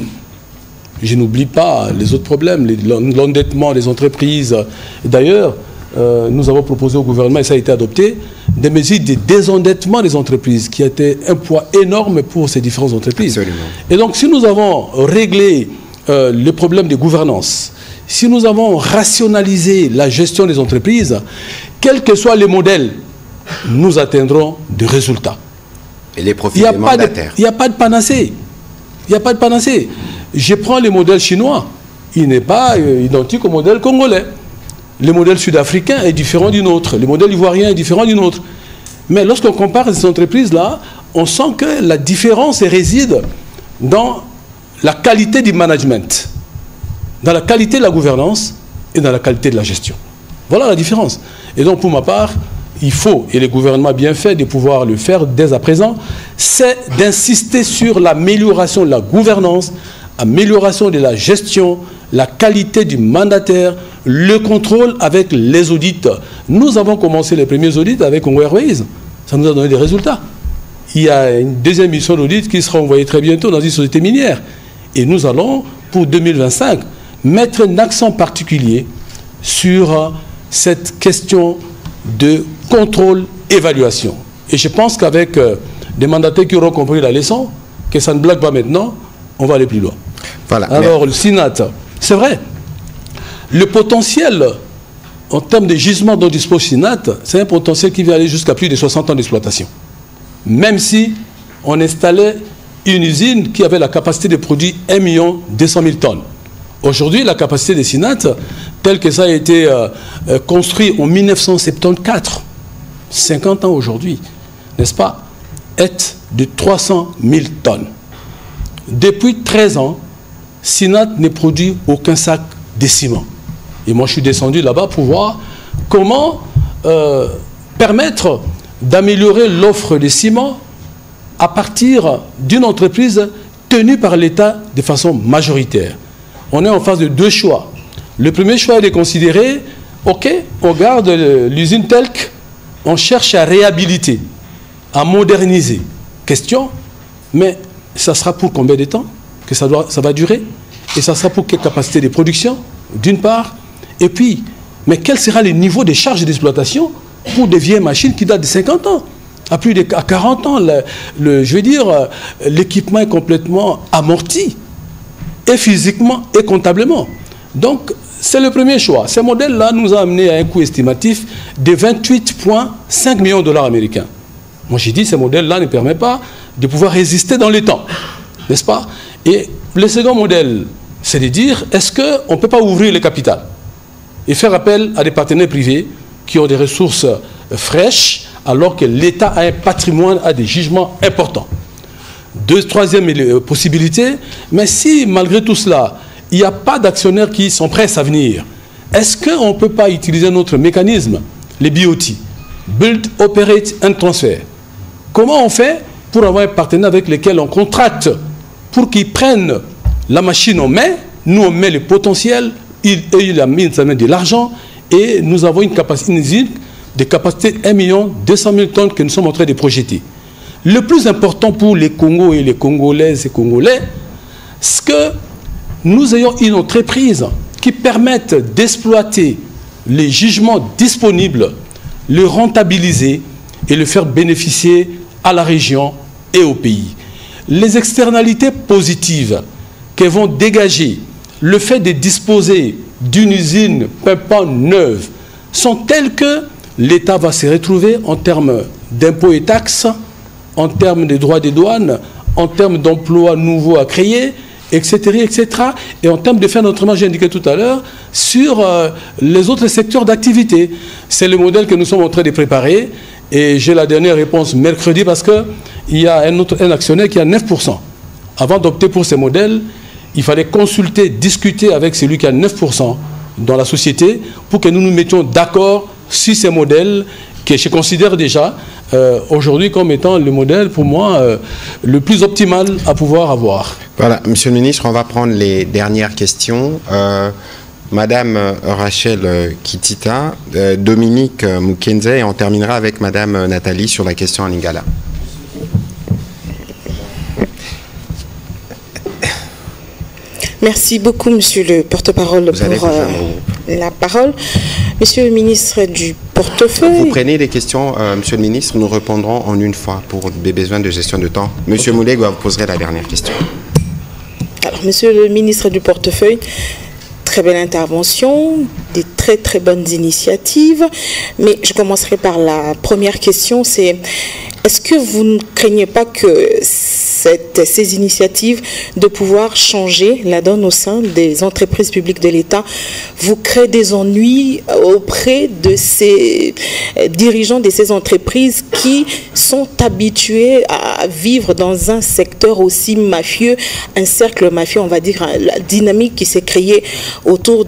je n'oublie pas les autres problèmes, l'endettement des entreprises. D'ailleurs, nous avons proposé au gouvernement, et ça a été adopté, des mesures de désendettement des entreprises, qui a été un poids énorme pour ces différentes entreprises. Absolument. Et donc, si nous avons réglé les problèmes de gouvernance, si nous avons rationalisé la gestion des entreprises, quels que soient les modèles, nous atteindrons des résultats. Et les profits des mandataires. Il n'y a pas de panacée. Il n'y a pas de panacée. Je prends le modèle chinois. Il n'est pas identique au modèle congolais. Le modèle sud-africain est différent du nôtre. Le modèle ivoirien est différent du nôtre. Mais lorsqu'on compare ces entreprises-là, on sent que la différence réside dans la qualité du management, dans la qualité de la gouvernance et dans la qualité de la gestion. Voilà la différence. Et donc, pour ma part, il faut, et le gouvernement a bien fait de pouvoir le faire dès à présent, c'est d'insister sur l'amélioration de la gouvernance, amélioration de la gestion, la qualité du mandataire, le contrôle avec les audits. Nous avons commencé les premiers audits avec Congo Airways. Ça nous a donné des résultats. Il y a une deuxième mission d'audit qui sera envoyée très bientôt dans une société minière. Et nous allons, pour 2025, mettre un accent particulier sur cette question de contrôle-évaluation. Et je pense qu'avec des mandataires qui auront compris la leçon, que ça ne blague pas maintenant, on va aller plus loin. Voilà. Alors, le SINAT, c'est vrai, le potentiel en termes de gisement dont dispose SINAT, c'est un potentiel qui va aller jusqu'à plus de 60 ans d'exploitation. Même si on installait une usine qui avait la capacité de produire 1 200 000 tonnes. Aujourd'hui, la capacité de SINAT, telle que ça a été construit en 1974, 50 ans aujourd'hui, n'est-ce pas, est de 300 000 tonnes. Depuis 13 ans, SINAT ne produit aucun sac de ciment. Et moi, je suis descendu là-bas pour voir comment permettre d'améliorer l'offre de ciment à partir d'une entreprise tenue par l'État de façon majoritaire. On est en face de deux choix. Le premier choix est de considérer, ok, on garde l'usine telle qu'on cherche à réhabiliter, à moderniser. Question, mais ça sera pour combien de temps que ça va durer? Et ça sera pour quelle capacité de production, d'une part. Et puis, mais quel sera le niveau de charge d'exploitation pour des vieilles machines qui datent de 50 ans? À plus de 40 ans, je veux dire, l'équipement est complètement amorti, et physiquement et comptablement. Donc, c'est le premier choix. Ce modèle-là nous a amené à un coût estimatif de 28,5 millions de dollars américains. Moi, j'ai dit, ce modèle-là ne permet pas de pouvoir résister dans le temps, n'est-ce pas? Et le second modèle, c'est de dire, est-ce qu'on ne peut pas ouvrir le capital et faire appel à des partenaires privés qui ont des ressources fraîches, alors que l'État a un patrimoine, a des jugements importants. Troisième possibilité, mais si malgré tout cela, il n'y a pas d'actionnaires qui sont prêts à venir, est-ce qu'on ne peut pas utiliser notre mécanisme, les BOT, Build, Operate and Transfer? Comment on fait pour avoir un partenaire avec lequel on contracte pour qu'ils prennent la machine en main, nous on met le potentiel, il a mis de l'argent et nous avons une usine de capacité 1 200 000 tonnes que nous sommes en train de projeter. Le plus important pour les Congos et les Congolaises et Congolais, c'est que nous ayons une entreprise qui permettent d'exploiter les jugements disponibles, le rentabiliser et le faire bénéficier à la région et au pays. Les externalités positives que vont dégager le fait de disposer d'une usine pimpant neuve sont telles que l'État va se retrouver en termes d'impôts et taxes, en termes de droits des douanes, en termes d'emplois nouveaux à créer, etc., etc. Et en termes de faire notamment, j'ai indiqué tout à l'heure, sur les autres secteurs d'activité. C'est le modèle que nous sommes en train de préparer. Et j'ai la dernière réponse mercredi parce qu'il y a un actionnaire qui a 9%. Avant d'opter pour ce modèle, il fallait consulter, discuter avec celui qui a 9% dans la société pour que nous nous mettions d'accord sur ces modèles que je considère déjà aujourd'hui comme étant le modèle pour moi le plus optimal à pouvoir avoir. Voilà, Monsieur le Ministre, on va prendre les dernières questions. Madame Rachel Kitita, Dominique Mukenze, et on terminera avec Madame Nathalie sur la question en lingala. Merci beaucoup, Monsieur le porte-parole, pour la parole. Monsieur le ministre du portefeuille... Vous prenez les questions, Monsieur le ministre, nous répondrons en une fois pour des besoins de gestion de temps. Monsieur Mouleg, vous poserez la dernière question. Alors, Monsieur le ministre du portefeuille, très belle intervention, des très très bonnes initiatives, mais je commencerai par la première question, c'est est-ce que vous ne craignez pas que ces initiatives de pouvoir changer la donne au sein des entreprises publiques de l'État vous créent des ennuis auprès de ces dirigeants de ces entreprises qui sont habitués à vivre dans un secteur aussi mafieux, un cercle mafieux, on va dire, la dynamique qui s'est créée autour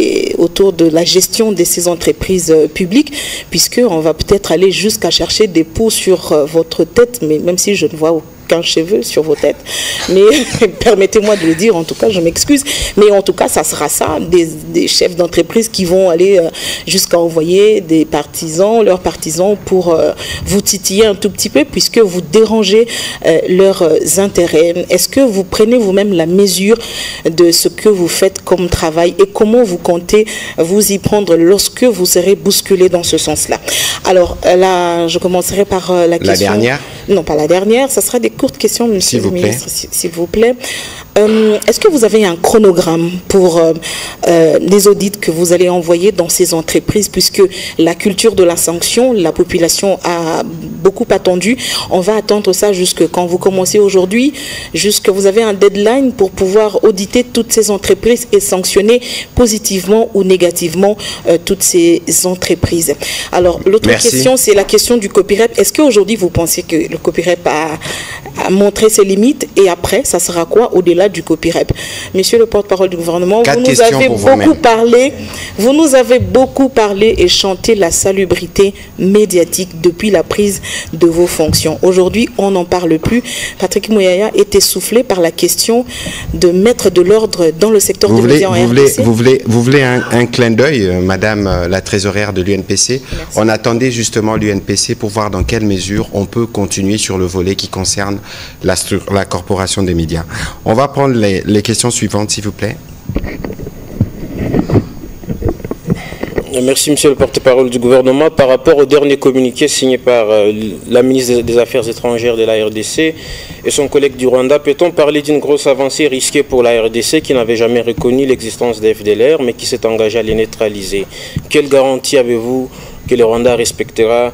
de la gestion de ces entreprises publiques, puisqu'on va peut-être aller jusqu'à chercher des poux sur votre tête, mais même si je ne vois aucun cheveu sur vos têtes, mais permettez-moi de le dire, en tout cas, je m'excuse, mais en tout cas, ça sera ça, des chefs d'entreprise qui vont aller jusqu'à envoyer des partisans, leurs partisans, pour vous titiller un tout petit peu, puisque vous dérangez leurs intérêts. Est-ce que vous prenez vous-même la mesure de ce que vous faites comme travail et comment vous comptez vous y prendre lorsque vous serez bousculé dans ce sens-là? Alors là, je commencerai par la question... La dernière? Non, pas la dernière, ça sera des courtes questions, Monsieur le ministre, s'il vous plaît. Est-ce que vous avez un chronogramme pour les audits que vous allez envoyer dans ces entreprises, puisque la culture de la sanction, la population a beaucoup attendu. On va attendre ça jusque quand vous commencez aujourd'hui, jusque vous avez un deadline pour pouvoir auditer toutes ces entreprises et sanctionner positivement ou négativement toutes ces entreprises. Alors, l'autre question, c'est la question du copyright. Est-ce qu'aujourd'hui, vous pensez que le copyright a montré ses limites et après, ça sera quoi au-delà du copyright? Monsieur le porte-parole du gouvernement, vous nous avez beaucoup parlé et chanté la salubrité médiatique depuis la prise de vos fonctions. Aujourd'hui, on n'en parle plus. Patrick Mouyaya est essoufflé par la question de mettre de l'ordre dans le secteur des médias en RDC. Vous voulez un clin d'œil, Madame la trésorière de l'UNPC? On attendait justement l'UNPC pour voir dans quelle mesure on peut continuer sur le volet qui concerne la corporation des médias. On va prendre les questions suivantes, s'il vous plaît. Merci, Monsieur le porte-parole du gouvernement. Par rapport au dernier communiqué signé par la ministre des Affaires étrangères de la RDC et son collègue du Rwanda, peut-on parler d'une grosse avancée risquée pour la RDC qui n'avait jamais reconnu l'existence des FDLR mais qui s'est engagée à les neutraliser? Quelle garantie avez-vous que le Rwanda respectera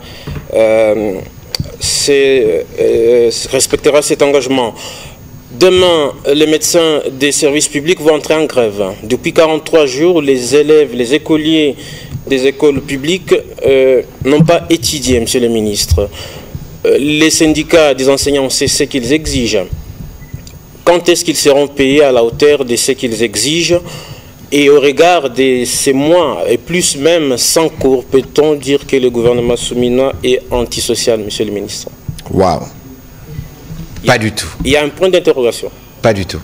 cet engagement? Demain, les médecins des services publics vont entrer en grève. Depuis 43 jours, les élèves, les écoliers des écoles publiques n'ont pas étudié, Monsieur le ministre. Les syndicats des enseignants, c'est ce qu'ils exigent. Quand est-ce qu'ils seront payés à la hauteur de ce qu'ils exigent? Et au regard de ces mois, et plus même sans cours, peut-on dire que le gouvernement souminois est antisocial, Monsieur le ministre? Waouh! Pas du tout. Il y a un point d'interrogation. Pas du tout.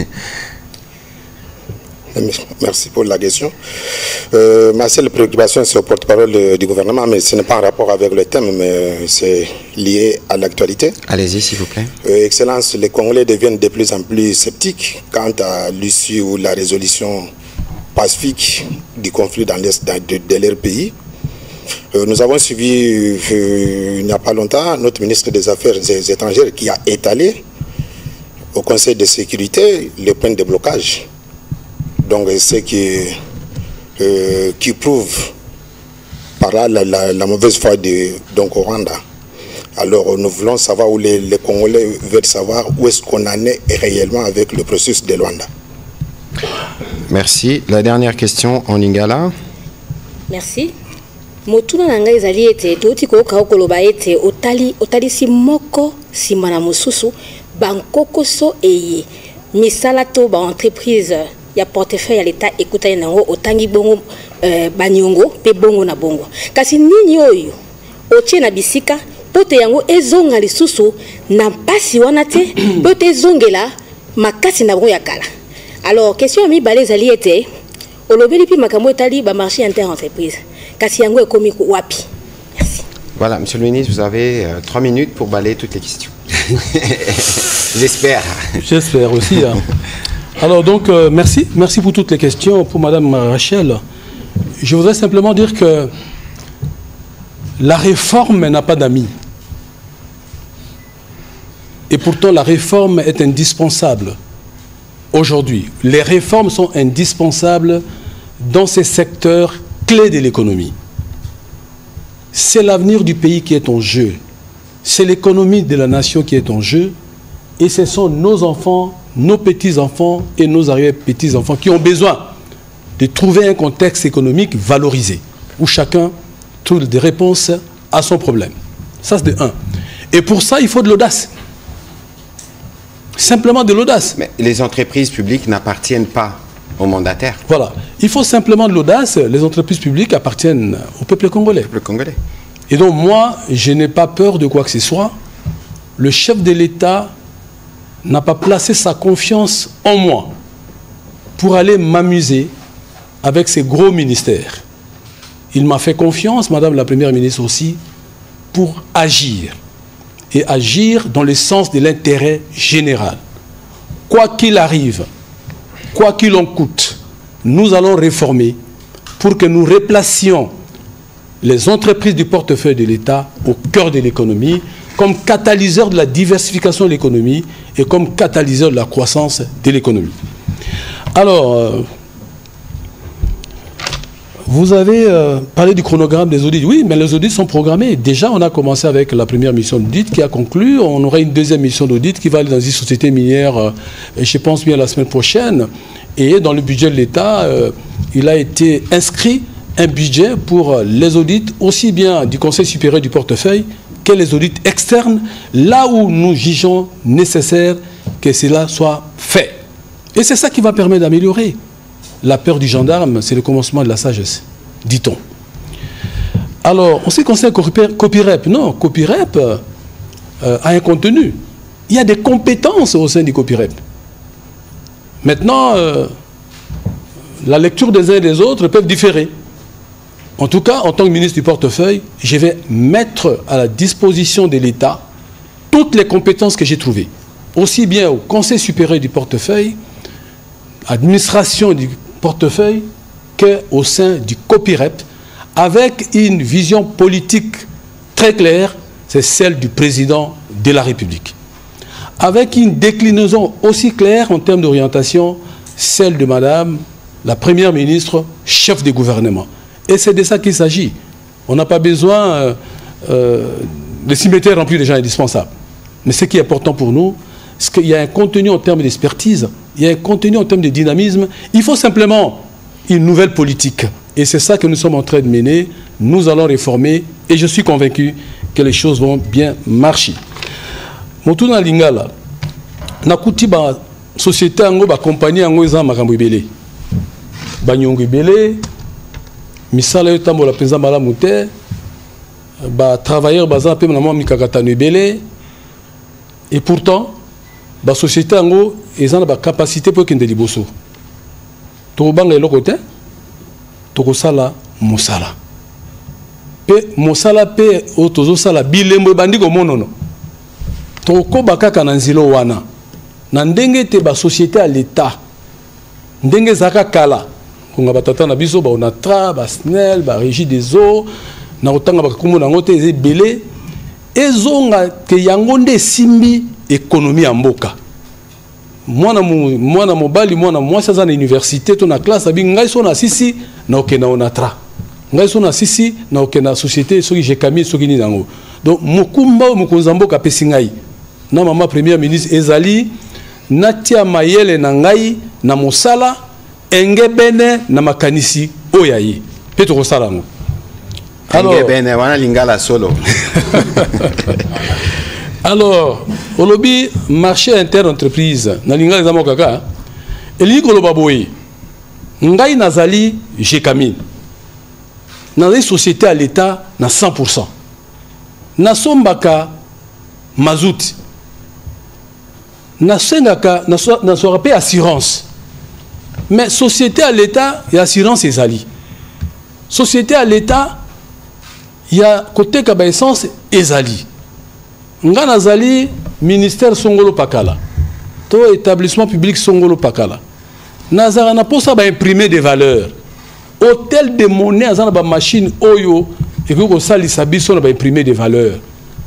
Merci pour la question. Ma seule préoccupation, c'est au porte-parole du gouvernement, mais ce n'est pas en rapport avec le thème, mais c'est lié à l'actualité. Allez-y, s'il vous plaît. Excellence, les Congolais deviennent de plus en plus sceptiques quant à l'issue ou la résolution pacifique du conflit dans l'Est de leur pays. Nous avons suivi, il n'y a pas longtemps, notre ministre des Affaires étrangères qui a étalé au Conseil de sécurité les points de blocage. Donc, c'est qui prouve par là la mauvaise foi de Rwanda. Alors, nous voulons savoir, où les Congolais veulent savoir où est-ce qu'on en est réellement avec le processus de Luanda. Merci. La dernière question en lingala. Merci. Motuna nanga ezali ete toti ko koloba ete otali si moko simana mosusu bankokoso eye misala to ba entreprise ya portefeuille ya l'État ekuta nango otangi bongo banyongo pe bongo na bongo kasi nini oyo otie na bisika pote yango ezonga lisusu na pasi wana te pote ezongela makasi na bongo ya kala. Alors question mi balé ezali ete olobeli pi makambo etali ba marché inter-entreprise. Merci. Voilà, Monsieur le Ministre, vous avez 3 minutes pour balayer toutes les questions. J'espère. J'espère aussi. Hein. Alors donc, merci pour toutes les questions. Pour Madame Rachel, je voudrais simplement dire que la réforme n'a pas d'amis. Et pourtant, la réforme est indispensable aujourd'hui. Les réformes sont indispensables dans ces secteurs clé de l'économie. C'est l'avenir du pays qui est en jeu. C'est l'économie de la nation qui est en jeu. Et ce sont nos enfants, nos petits-enfants et nos arrière-petits-enfants qui ont besoin de trouver un contexte économique valorisé, où chacun trouve des réponses à son problème. Ça, c'est de un. Et pour ça, il faut de l'audace. Simplement de l'audace. Mais les entreprises publiques n'appartiennent pas aux mandataires. Voilà. Il faut simplement de l'audace. Les entreprises publiques appartiennent au peuple congolais. Le Congolais. Et donc moi, je n'ai pas peur de quoi que ce soit. Le chef de l'État n'a pas placé sa confiance en moi pour aller m'amuser avec ces gros ministères. Il m'a fait confiance, Madame la Première ministre aussi, pour agir. Et agir dans le sens de l'intérêt général. Quoi qu'il arrive, quoi qu'il en coûte, nous allons réformer pour que nous replacions les entreprises du portefeuille de l'État au cœur de l'économie, comme catalyseur de la diversification de l'économie et comme catalyseur de la croissance de l'économie. Alors, vous avez parlé du chronogramme des audits. Oui, mais les audits sont programmés. Déjà, on a commencé avec la première mission d'audit qui a conclu. On aura une deuxième mission d'audit qui va aller dans une société minière, je pense bien la semaine prochaine. Et dans le budget de l'État, il a été inscrit un budget pour les audits, aussi bien du Conseil supérieur du portefeuille que les audits externes, là où nous jugeons nécessaire que cela soit fait. Et c'est ça qui va permettre d'améliorer. La peur du gendarme, c'est le commencement de la sagesse, dit-on. Alors, en ce qui concerne Copirep, non, Copirep a un contenu. Il y a des compétences au sein du Copirep. Maintenant, la lecture des uns et des autres peuvent différer. En tout cas, en tant que ministre du portefeuille, je vais mettre à la disposition de l'État toutes les compétences que j'ai trouvées, aussi bien au Conseil supérieur du portefeuille, administration du portefeuille, qu'au sein du Copirep, avec une vision politique très claire, c'est celle du président de la République. Avec une déclinaison aussi claire en termes d'orientation, celle de Madame la Première ministre, chef du gouvernement. Et c'est de ça qu'il s'agit. On n'a pas besoin de cimetières remplis de gens indispensables. Mais ce qui est important pour nous, c'est qu'il y a un contenu en termes d'expertise, il y a un contenu en termes de dynamisme. Il faut simplement une nouvelle politique. Et c'est ça que nous sommes en train de mener. Nous allons réformer et je suis convaincu que les choses vont bien marcher. Motuna Lingala, nakuti ba société ango ba compagnie ango eza makambo ebele. Ba nyongo ebele, misala yo tambola penza malamu te, ba travailleurs baza pe na mwa mikakatano ebele. Et pourtant, la société a une capacité pour qu'il y ait des liboso. To banga eloko te, to kosala mosala. Pe mosala pe otozo sala bilembo bandi ko monono. To ko bakaka na nzilo wana. Na ndenge te ba société à l'état. Ndenge zaka kala. konga batata na biso ba onatra ba SNEL ba régie des eaux na otanga ba kombo na ngote ezebele ezonga ke yango nde simbi économie ya mboka. Mwana mobali mwana mwasi aza na université to na classe abi ngai so na sisi na okena onatra. Ngai so na sisi na okena société soki jekami soki ni nango. Donc mokumba mokonza mboka pesi ngai. Na mama premier ministre ezali natia mayele na ngai na mosala engebene na makanisi oyayi. Peto kosala ngo. Engebene wana lingala solo. Alors, au lobby marché inter-entreprise, na linga les amokaka, eli koloba boye. Ngai nazali Jekami. Nazali société à l'état na 100%. Na sombaka mazout. Na sengaka na sorape assurance. Mais société à l'état, il y a assurance ezali. Société à l'état, il y a côté kaba essence ezali. Nga nazali ministère Songolo Pakala. To établissement public Songolo Pakala. Nazara na posa ba imprimer des valeurs. Hôtel de monnaie azana ba machine oyo et que ko sali sabiso na ba imprimer des valeurs.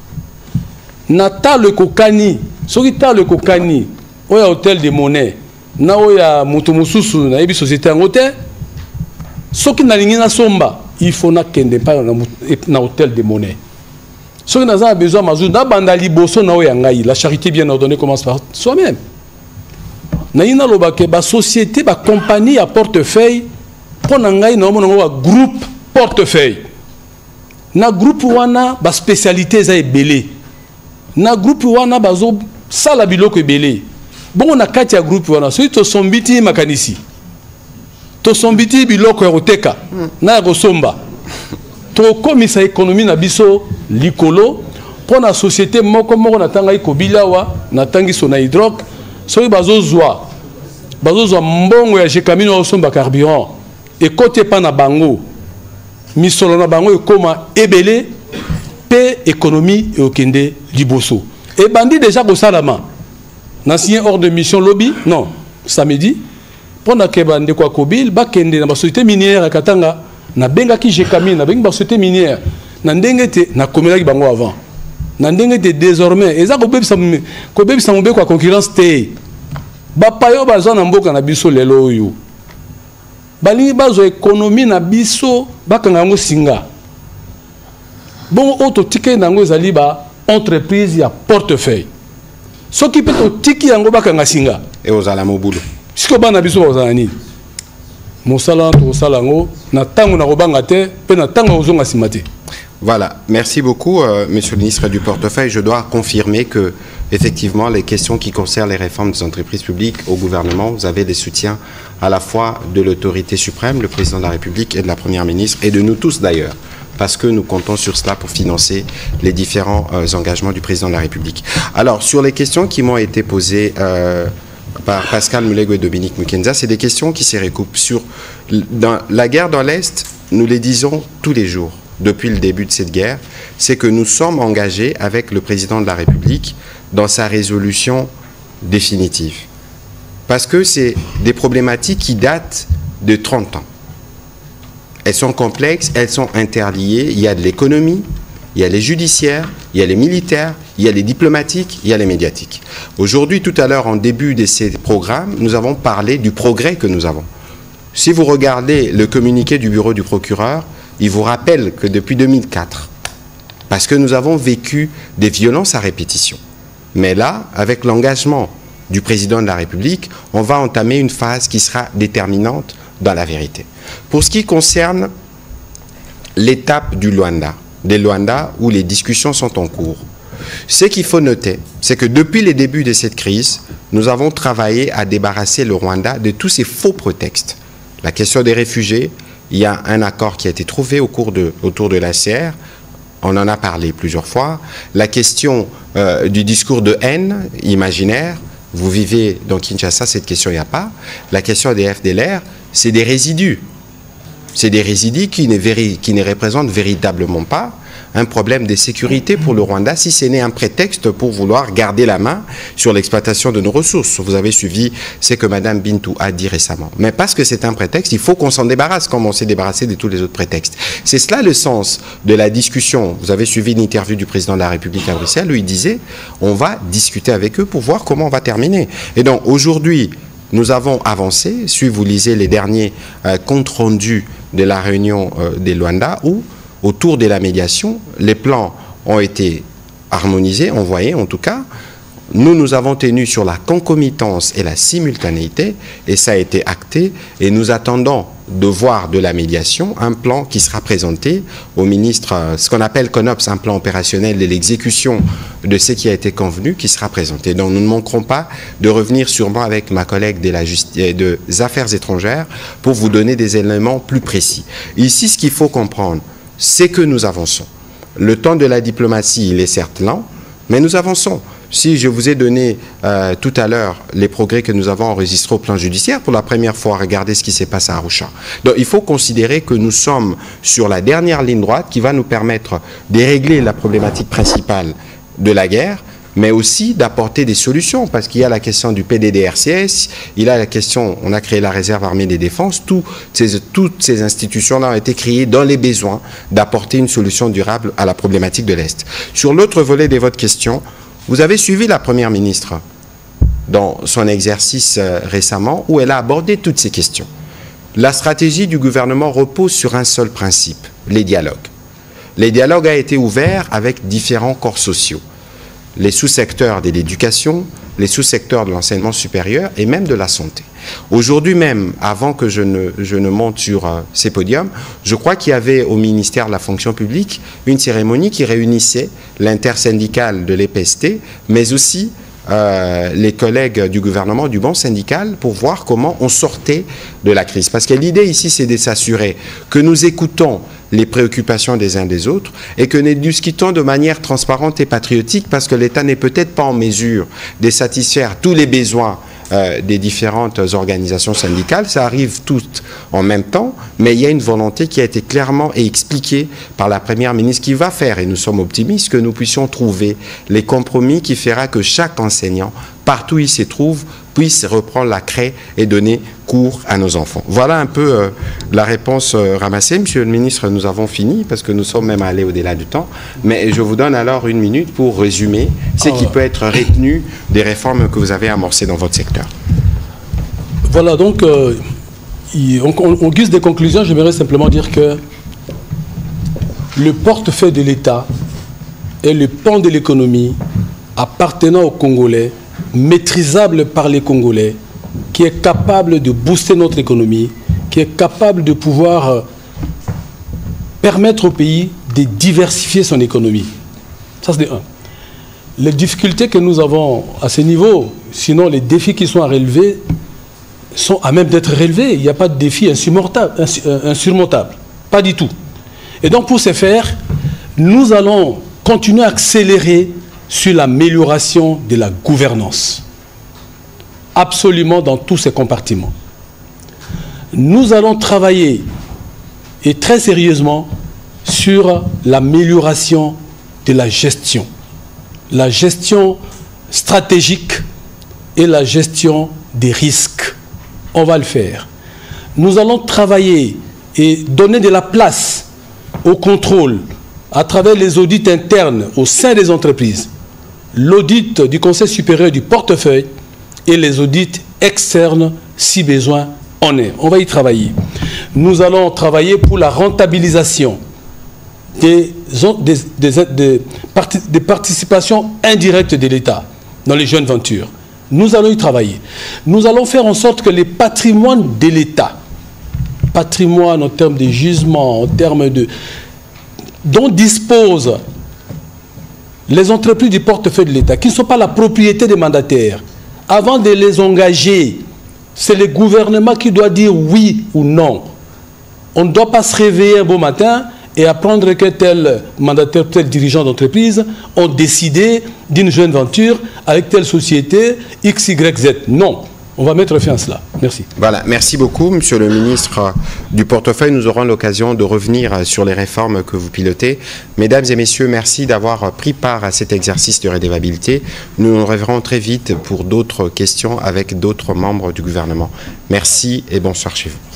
Nata le kokani, soki ta le kokani, oya hôtel de monnaie, na oya moto mususu na ebi société ngote. Soki na lingi na somba, il faut na kende pa na hôtel de monnaie. Ceux qui ont besoin de la charité bien ordonnée commence par soi-même. Naïna lobake ba société ba compagnie à portefeuille pour nangai na groupe portefeuille. Na groupe wana ba spécialité za ebelé. Na groupe wana bazo sala biloko ebelé. Bon na kati ya groupe wana so to sombiti makanisi. To sombiti biloko eroteka na kosomba. To komisa économie na biso likolo pour la société moko na tanga ikobilawa na tangi sona hydroc so bazozwa mbongo ya Jekami no somba carburant et côté pa na bango misolo na bango ekoma ebele pe économie et okende liboso et bandi déjà ko salama na signé hors de mission lobby non samedi pour na ke bande kwa kobil ba kende na société minière katanga na benga ki Jekami na benga société minière na ndenge te na komelaki bango avant na ndenge te désormais eza ko bebisa mobeko ya concurrence te bapayo bazwa na mboka na biso lelo oyo balingi bazwa économie na biso bakanga yango singa bon auto tike nango ezali ba entreprise ya portefeuille soki pe to tiki yango bakanga singa et ozala mobulu siko bana biso bazala nini mosala to salango na tango na robanga te pe na tango ozonga simate. Voilà, merci beaucoup, Monsieur le ministre du Portefeuille. Je dois confirmer que, effectivement, les questions qui concernent les réformes des entreprises publiques au gouvernement, vous avez des soutiens à la fois de l'autorité suprême, le président de la République et de la Première ministre, et de nous tous d'ailleurs, parce que nous comptons sur cela pour financer les différents engagements du président de la République. Alors, sur les questions qui m'ont été posées par Pascal Mulego et Dominique Mukenza, c'est des questions qui se recoupent sur la guerre dans l'Est, nous les disons tous les jours. Depuis le début de cette guerre, c'est que nous sommes engagés avec le président de la République dans sa résolution définitive. Parce que c'est des problématiques qui datent de 30 ans. Elles sont complexes, elles sont interliées. Il y a de l'économie, il y a les judiciaires, il y a les militaires, il y a les diplomatiques, il y a les médiatiques. Aujourd'hui, tout à l'heure, en début de ces programmes, nous avons parlé du progrès que nous avons. Si vous regardez le communiqué du bureau du procureur, il vous rappelle que depuis 2004, parce que nous avons vécu des violences à répétition, mais là, avec l'engagement du président de la République, on va entamer une phase qui sera déterminante dans la vérité. Pour ce qui concerne l'étape du Luanda, des Luanda où les discussions sont en cours, ce qu'il faut noter, c'est que depuis les débuts de cette crise, nous avons travaillé à débarrasser le Rwanda de tous ces faux prétextes. La question des réfugiés, il y a un accord qui a été trouvé autour de l'ACR. On en a parlé plusieurs fois. La question du discours de haine imaginaire. Vous vivez dans Kinshasa, cette question, il n'y a pas. La question des FDLR, c'est des résidus. C'est des résidus qui ne représentent véritablement pas un problème de sécurité pour le Rwanda, si ce n'est un prétexte pour vouloir garder la main sur l'exploitation de nos ressources. Vous avez suivi ce que Mme Bintou a dit récemment. Mais parce que c'est un prétexte, il faut qu'on s'en débarrasse comme on s'est débarrassé de tous les autres prétextes. C'est cela le sens de la discussion. Vous avez suivi l'interview du président de la République à Bruxelles où il disait on va discuter avec eux pour voir comment on va terminer. Et donc aujourd'hui, nous avons avancé. Si vous lisez les derniers comptes rendus de la réunion des Luanda où autour de la médiation, les plans ont été harmonisés, envoyés en tout cas. Nous avons tenu sur la concomitance et la simultanéité, et ça a été acté, et nous attendons de voir de la médiation un plan qui sera présenté au ministre, ce qu'on appelle CONOPS, un plan opérationnel de l'exécution de ce qui a été convenu, qui sera présenté. Donc nous ne manquerons pas de revenir sûrement avec ma collègue des Affaires étrangères pour vous donner des éléments plus précis. Ici, ce qu'il faut comprendre, c'est que nous avançons. Le temps de la diplomatie, il est certes lent, mais nous avançons. Si je vous ai donné tout à l'heure les progrès que nous avons enregistrés au plan judiciaire, pour la première fois, regardez ce qui s'est passé à Arusha. Donc il faut considérer que nous sommes sur la dernière ligne droite qui va nous permettre de régler la problématique principale de la guerre, mais aussi d'apporter des solutions, parce qu'il y a la question du PDDRCS, il y a la question, on a créé la réserve armée des défenses, toutes ces institutions-là ont été créées dans les besoins d'apporter une solution durable à la problématique de l'Est. Sur l'autre volet de votre question, vous avez suivi la Première ministre dans son exercice récemment, où elle a abordé toutes ces questions. La stratégie du gouvernement repose sur un seul principe, les dialogues. Les dialogues ont été ouverts avec différents corps sociaux. Les sous-secteurs de l'éducation, les sous-secteurs de l'enseignement supérieur et même de la santé. Aujourd'hui même, avant que je ne monte sur ces podiums, je crois qu'il y avait au ministère de la fonction publique une cérémonie qui réunissait l'intersyndicale de l'EPST, mais aussi les collègues du gouvernement, du banc syndical, pour voir comment on sortait de la crise. Parce que l'idée ici, c'est de s'assurer que nous écoutons les préoccupations des uns des autres et que nous discutons de manière transparente et patriotique, parce que l'État n'est peut-être pas en mesure de satisfaire tous les besoins des différentes organisations syndicales. Ça arrive toutes en même temps, mais il y a une volonté qui a été clairement expliquée par la Première ministre qui va faire, et nous sommes optimistes, que nous puissions trouver les compromis qui fera que chaque enseignant, partout où il se trouve, puisse reprendre la craie et donner cours à nos enfants. Voilà un peu la réponse ramassée. Monsieur le ministre, nous avons fini parce que nous sommes même allés au-delà du temps. Mais je vous donne alors une minute pour résumer ce qui peut être retenu des réformes que vous avez amorcées dans votre secteur. Voilà, donc, en guise de conclusion, j'aimerais simplement dire que le portefeuille de l'État est le pan de l'économie appartenant aux Congolais, maîtrisable par les Congolais, qui est capable de booster notre économie, qui est capable de pouvoir permettre au pays de diversifier son économie. Ça, c'est un. Les difficultés que nous avons à ce niveau, sinon les défis qui sont à relever, sont à même d'être relevés. Il n'y a pas de défi insurmontable. Pas du tout. Et donc, pour ce faire, nous allons continuer à accélérer sur l'amélioration de la gouvernance, absolument dans tous ces compartiments. Nous allons travailler, et très sérieusement, sur l'amélioration de la gestion stratégique et la gestion des risques. On va le faire. Nous allons travailler et donner de la place au contrôle à travers les audits internes au sein des entreprises, l'audit du Conseil supérieur du portefeuille et les audits externes si besoin en est. On va y travailler. Nous allons travailler pour la rentabilisation des participations indirectes de l'État dans les jeunes ventures. Nous allons y travailler. Nous allons faire en sorte que les patrimoines de l'État, patrimoine en termes de gisement, en termes de... dont disposent les entreprises du portefeuille de l'État, qui ne sont pas la propriété des mandataires, avant de les engager, c'est le gouvernement qui doit dire oui ou non. On ne doit pas se réveiller un beau matin et apprendre que tel mandataire, tel dirigeant d'entreprise ont décidé d'une jeune venture avec telle société X, Y, Z. Non. On va mettre fin à cela. Merci. Voilà, merci beaucoup, Monsieur le ministre du portefeuille. Nous aurons l'occasion de revenir sur les réformes que vous pilotez. Mesdames et messieurs, merci d'avoir pris part à cet exercice de redevabilité. Nous nous reverrons très vite pour d'autres questions avec d'autres membres du gouvernement. Merci et bonsoir chez vous.